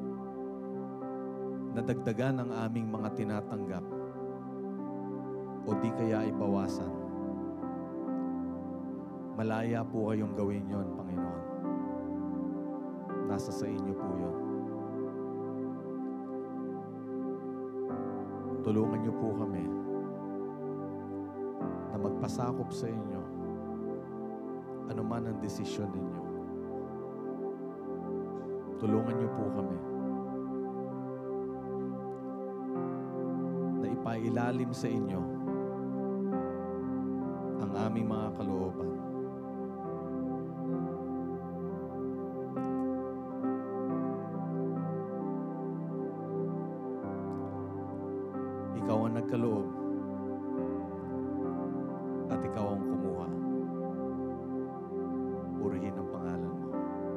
na dagdagan ang aming mga tinatanggap o di kaya ay bawasan, malaya po kayong gawin yon, Panginoon. Nasa sa inyo po yon. Tulungan niyo po kami na magpasakop sa inyo ano man ang desisyon ninyo. Tulungan niyo po kami na ipailalim sa inyo ang aming mga kalooban. Ikaw ang nagkaloob at ikaw ang kumuha. Purihin ang pangalan mo.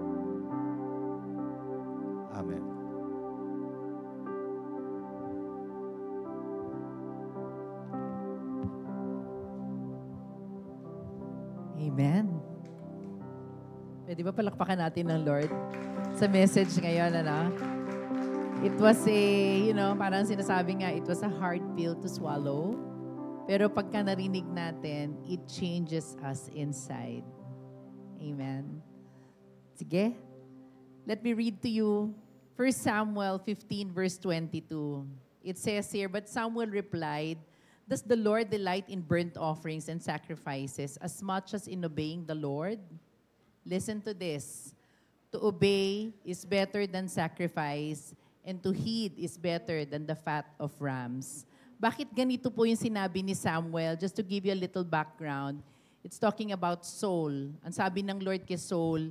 Amen. Amen. Pwede ba palakpakan natin ng Lord sa message ngayon, ano? It was parang sinasabi nga, it was a hard pill to swallow. Pero pagka narinig natin, it changes us inside. Amen. Sige. Let me read to you 1 Samuel 15 verse 22. It says here, "But Samuel replied, Does the Lord delight in burnt offerings and sacrifices as much as in obeying the Lord? Listen to this. To obey is better than sacrifice, and to heed is better than the fat of rams." Bakit ganito po yung sinabi ni Samuel? Just to give you a little background, it's talking about Saul. Ang sabi ng Lord kay Saul,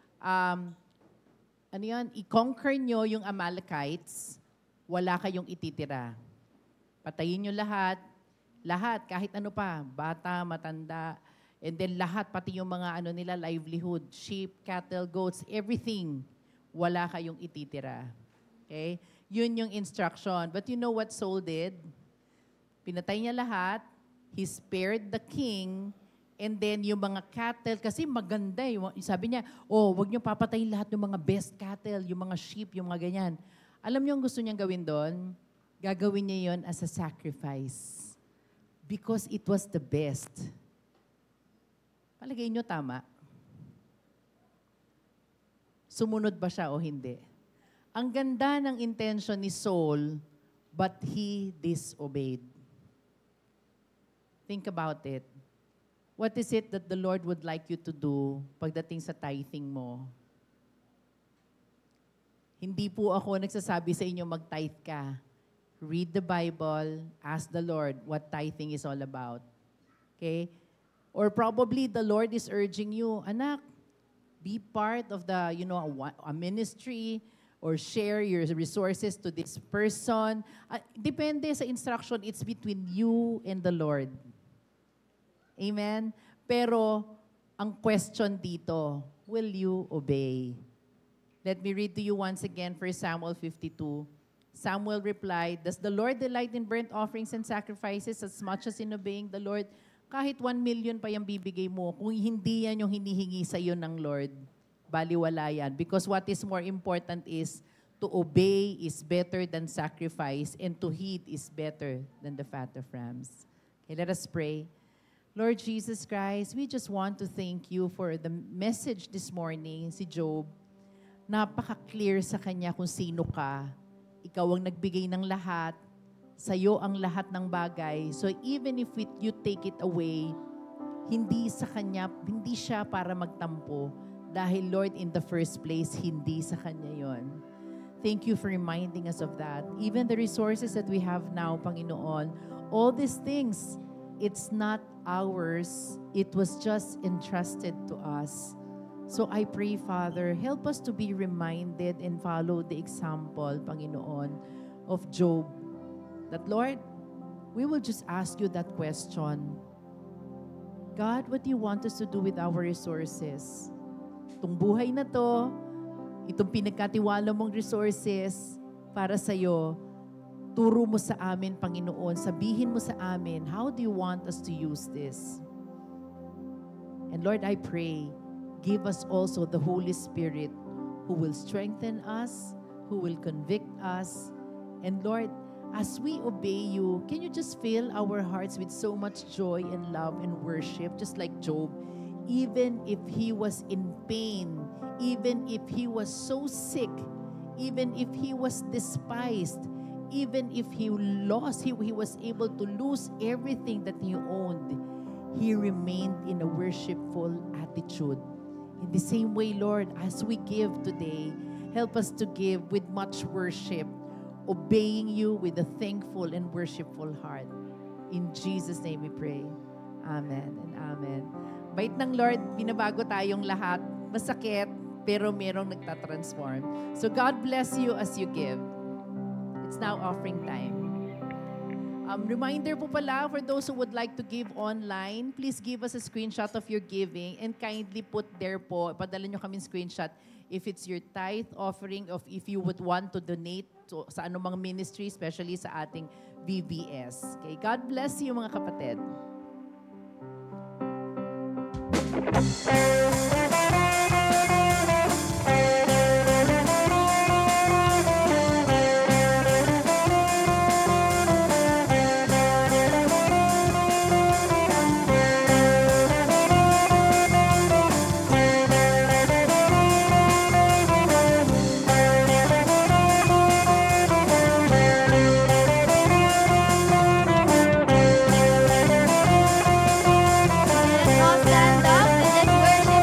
i-conquer nyo yung Amalekites, wala kayong ititira. Patayin nyo lahat, kahit ano pa, bata, matanda, and then lahat, pati yung mga nila, livelihood, sheep, cattle, goats, everything, wala kayong ititira. Okay? Yun yung instruction. But you know what Saul did? Pinatay niya lahat, he spared the king, and then yung mga cattle, kasi maganda sabi niya, wag niyo papatayin lahat ng mga best cattle, yung mga sheep, yung mga ganyan. Alam niyo ang gusto niyang gawin doon? Gagawin niya yon as a sacrifice. Because it was the best. Palagay niyo tama? Sumunod ba siya o hindi? Ang ganda ng intention ni Saul, but he disobeyed. Think about it. What is it that the Lord would like you to do pagdating sa tithing mo? Hindi po ako nagsasabi sa inyo mag-tithe ka. Read the Bible, ask the Lord what tithing is all about. Okay? Or probably the Lord is urging you, anak, be part of the, a ministry or share your resources to this person. Depende sa instruction, it's between you and the Lord. Amen? Pero, ang question dito, will you obey? Let me read to you once again 1 Samuel 52. Samuel replied, "Does the Lord delight in burnt offerings and sacrifices as much as in obeying the Lord? Kahit 1 million pa yung bibigay mo, kung hindi yan yung hinihingi sa iyo ng Lord, baliwala yan. Because what is more important is to obey is better than sacrifice, and to heed is better than the fat of rams." Okay, let us pray. Lord Jesus Christ, we just want to thank you for the message this morning, si Job. Napaka-clear sa kanya kung sino ka. Ikaw ang nagbigay ng lahat. Sa'yo ang lahat ng bagay. So even if you take it away, hindi sa kanya, hindi siya para magtampo. Dahil Lord, in the first place, hindi sa kanya yon. Thank you for reminding us of that. Even the resources that we have now, Panginoon, all these things, it's not ours. It was just entrusted to us. So I pray, Father, help us to be reminded and follow the example, Panginoon, of Job. That, Lord, we will just ask you that question. God, what do you want us to do with our resources? Itong buhay na to, itong pinagkatiwala mong resources para sa'yo, turo mo sa amin, Panginoon. Sabihin mo sa amin, how do you want us to use this? And Lord, I pray, give us also the Holy Spirit who will strengthen us, who will convict us. And Lord, as we obey you, can you just fill our hearts with so much joy and love and worship, just like Job? Even if he was in pain, even if he was so sick, even if he was despised, even if he lost, he was able to lose everything that he owned, he remained in a worshipful attitude. In the same way, Lord, as we give today, help us to give with much worship, obeying you with a thankful and worshipful heart. In Jesus' name we pray. Amen and amen. Bait ng Lord, binabago tayong lahat. Masakit, pero merong nagtatransform. So God bless you as you give. It's now offering time. Reminder po pala for those who would like to give online, please give us a screenshot of your giving and kindly put there po, padala nyo kami screenshot if it's your tithe offering, of if you would want to donate to, sa anumang ministry, especially sa ating VBS. Okay, God bless you mga kapatid. Let's all stand up and let's worship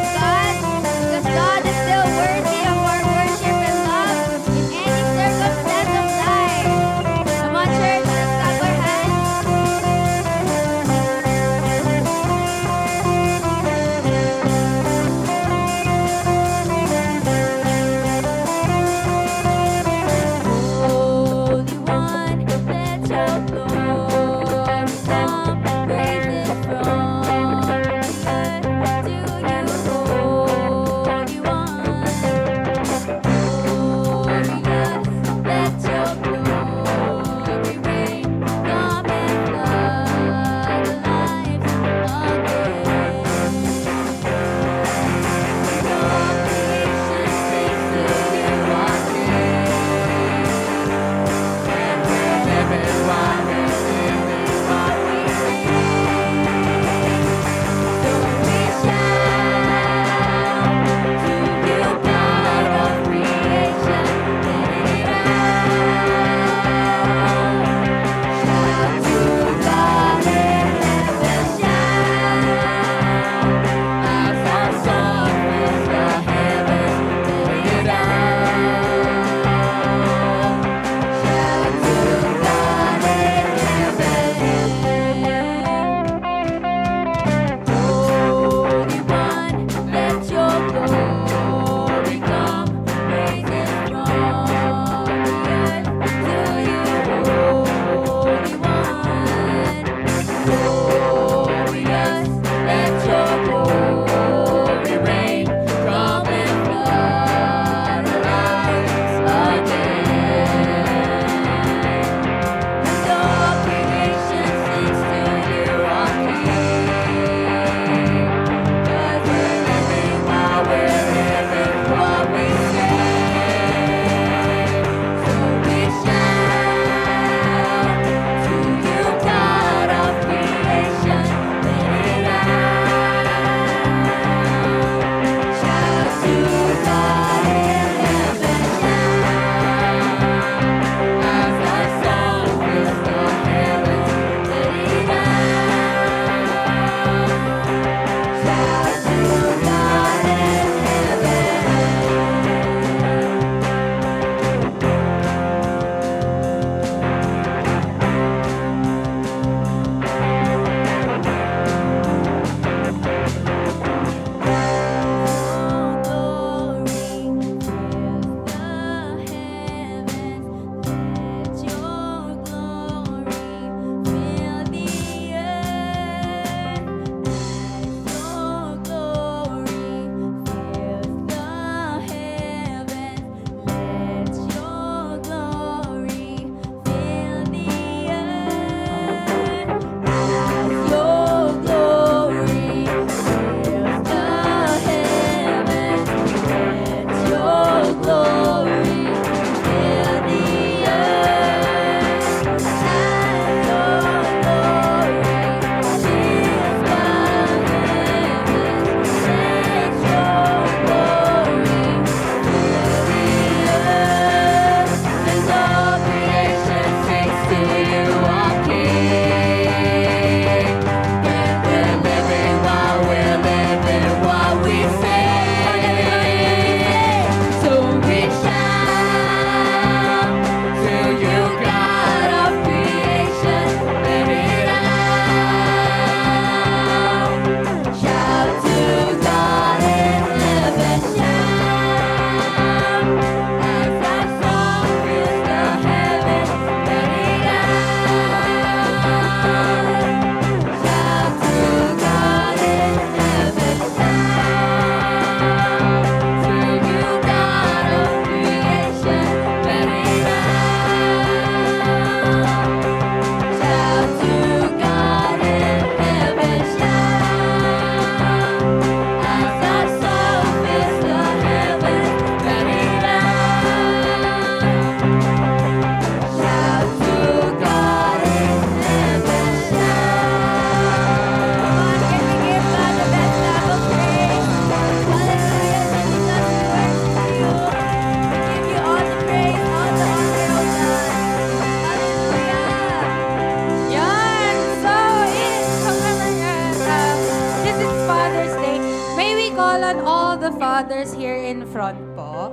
call on all the fathers here in front po.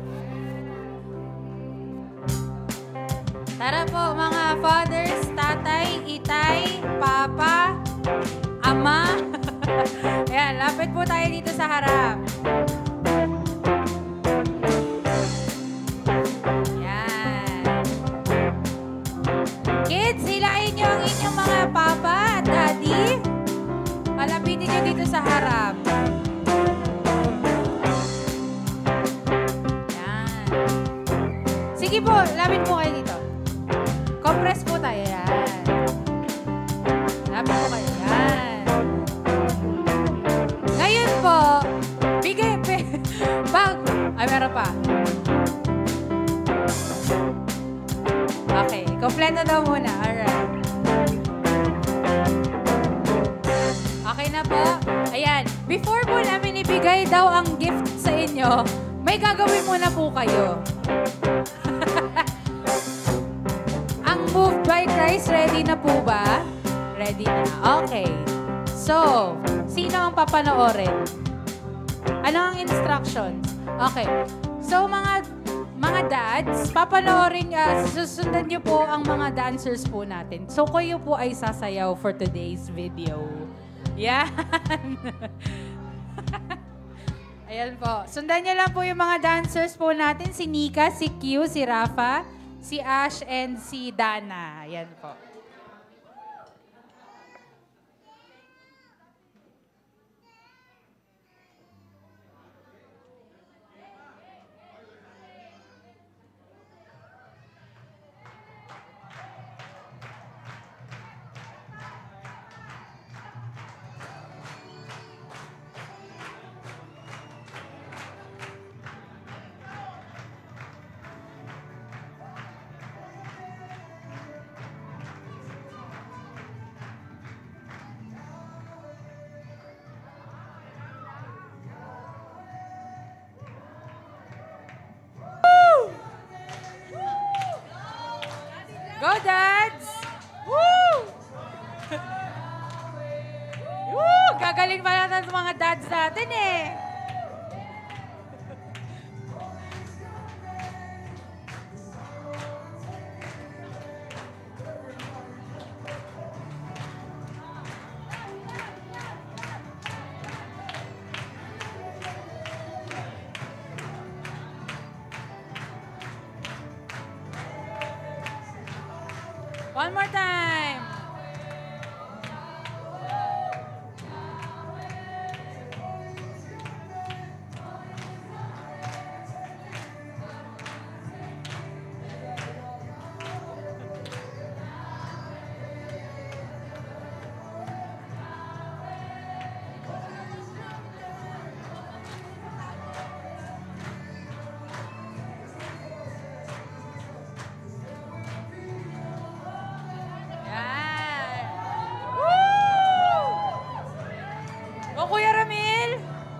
Tara po mga fathers, tatay, itay, papa, ama. Ayan, lapit po tayo dito sa harap. Ayan. Kids, hilain nyo ang inyong mga papa at daddy. Malapitin nyo dito sa harap. Ayan. Sige po, lapit po kayo dito. Compress po tayo. Ayan. Lapit po kayo. Ayan. Ngayon po, bigay, ay, meron pa. Okay, kompleto daw muna. Alright. Okay na po. Ayan. Before po namin ibigay daw ang gift sa inyo, may gagawin muna po kayo. Ang Moved by Christ, ready na po ba? Ready na. Okay. So, sino ang papanoorin? Ano ang instructions? Okay. So, mga dads, papanoorin, susundan niyo po ang mga dancers po natin. So, kayo po ay sasayaw for today's video. Yan. Ayan po. Sundan niyo lang po yung mga dancers po natin. Si Nika, si Q, si Rafa, si Ash, and si Dana. Ayan po. Go, dads! Woo! Woo! Gagaling pa natin sa mga dads natin eh. One more time. Kuya Ramil?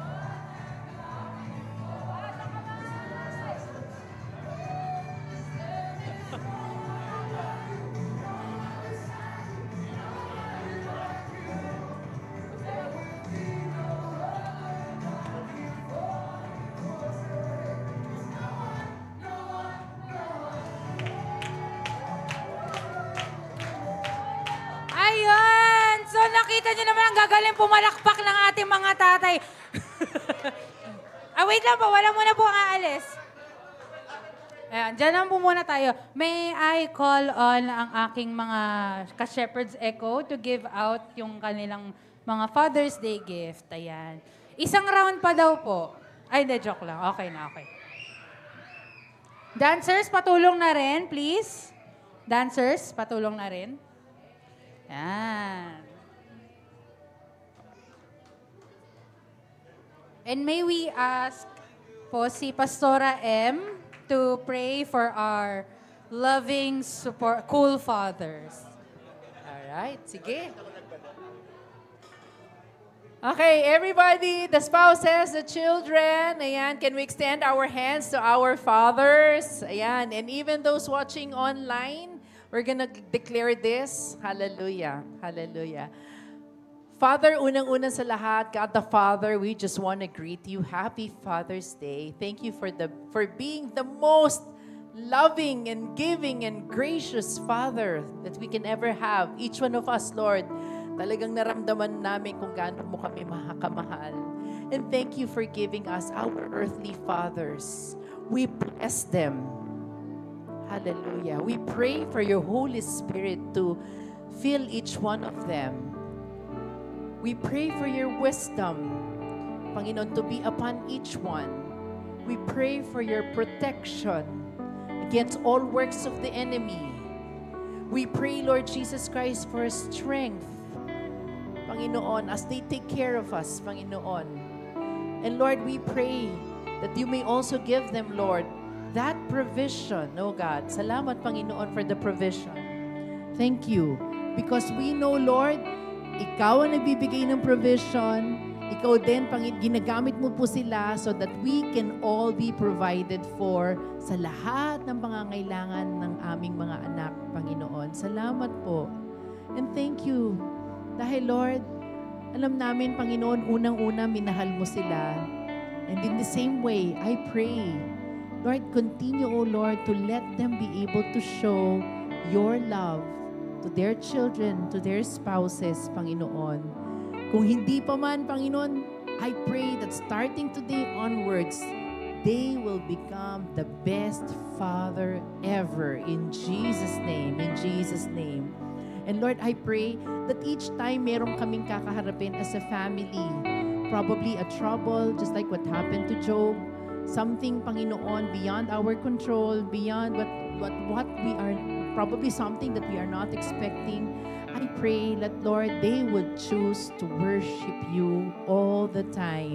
Ayun! So nakita niyo naman ang gagaling pumalakpak ng ating mga tatay. Wait lang po, wala muna po ang aalis. Ayan, dyan lang po muna tayo. May I call on ang aking mga ka-Shepherd's Echo to give out yung kanilang mga Father's Day gift. Ayan. Isang round pa daw po. Ay, hindi, joke lang. Okay na, okay. Dancers, patulong na rin, please. Dancers, patulong na rin. Ayan. And may we ask po si Pastora M to pray for our loving, cool fathers. Alright, sige. Okay, everybody, the spouses, the children, ayan, can we extend our hands to our fathers? Ayan, and even those watching online, we're gonna declare this. Hallelujah, hallelujah. Father, unang-una sa lahat, God the Father, we just want to greet you. Happy Father's Day. Thank you for being the most loving and giving and gracious Father that we can ever have. Each one of us, Lord, talagang naramdaman namin kung gaano mo kami makakamahal. And thank you for giving us our earthly fathers. We bless them. Hallelujah. We pray for your Holy Spirit to fill each one of them. We pray for your wisdom, Panginoon, to be upon each one. We pray for your protection against all works of the enemy. We pray, Lord Jesus Christ, for strength, Panginoon, as they take care of us, Panginoon. And Lord, we pray that you may also give them, Lord, that provision, oh God. Salamat, Panginoon, for the provision. Thank you. Because we know, Lord, ikaw ang nagbibigay ng provision. Ikaw din, ginagamit mo po sila so that we can all be provided for sa lahat ng pangangailangan ng aming mga anak, Panginoon. Salamat po. And thank you. Dahil, Lord, alam namin, Panginoon, unang-una, minahal mo sila. And in the same way, I pray, Lord, continue, O Lord, to let them be able to show your love to their children, to their spouses, Panginoon. Kung hindi pa man, Panginoon, I pray that starting today onwards, they will become the best father ever in Jesus' name, in Jesus' name. And Lord, I pray that each time meron kaming kakaharapin as a family, probably a trouble, just like what happened to Job, something, Panginoon, beyond our control, beyond what we are, probably something that we are not expecting. I pray that, Lord, they would choose to worship you all the time.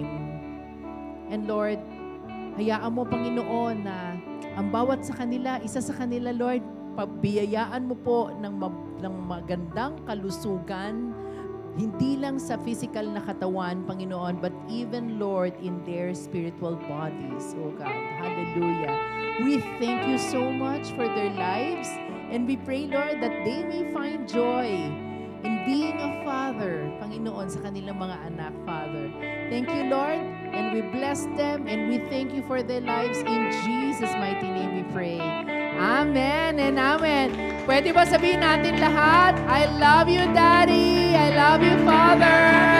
And Lord, hayaan mo, Panginoon, na ang bawat sa kanila, isa sa kanila, Lord, pabiyayaan mo po ng magandang kalusugan, hindi lang sa physical na katawan, Panginoon, but even, Lord, in their spiritual bodies, oh God. Hallelujah. We thank you so much for their lives. And we pray, Lord, that they may find joy in being a father, Panginoon, sa kanilang mga anak, Father. Thank you, Lord, and we bless them, and we thank you for their lives. In Jesus' mighty name we pray. Amen and amen. Pwede ba sabihin natin lahat, I love you, Daddy. I love you, Father.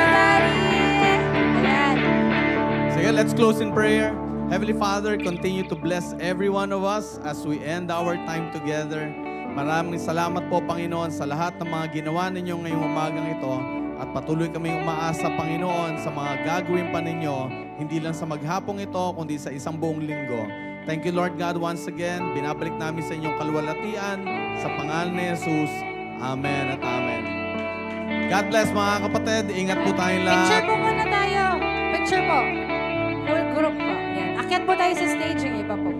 Sige, let's close in prayer. Heavenly Father, continue to bless every one of us as we end our time together. Maraming salamat po, Panginoon, sa lahat ng mga ginawa ninyo ngayong umagang ito. At patuloy kaming umaasa, Panginoon, sa mga gagawin pa ninyo, hindi lang sa maghapong ito, kundi sa isang buong linggo. Thank you, Lord God, once again. Binabalik namin sa inyong kalwalatian. Sa pangalan ni Jesus. Amen at amen. God bless, mga kapatid. Ingat po tayong lahat. Picture po muna tayo. Picture po. Full group po. Yan. Akyat po tayo sa stage yung iba po.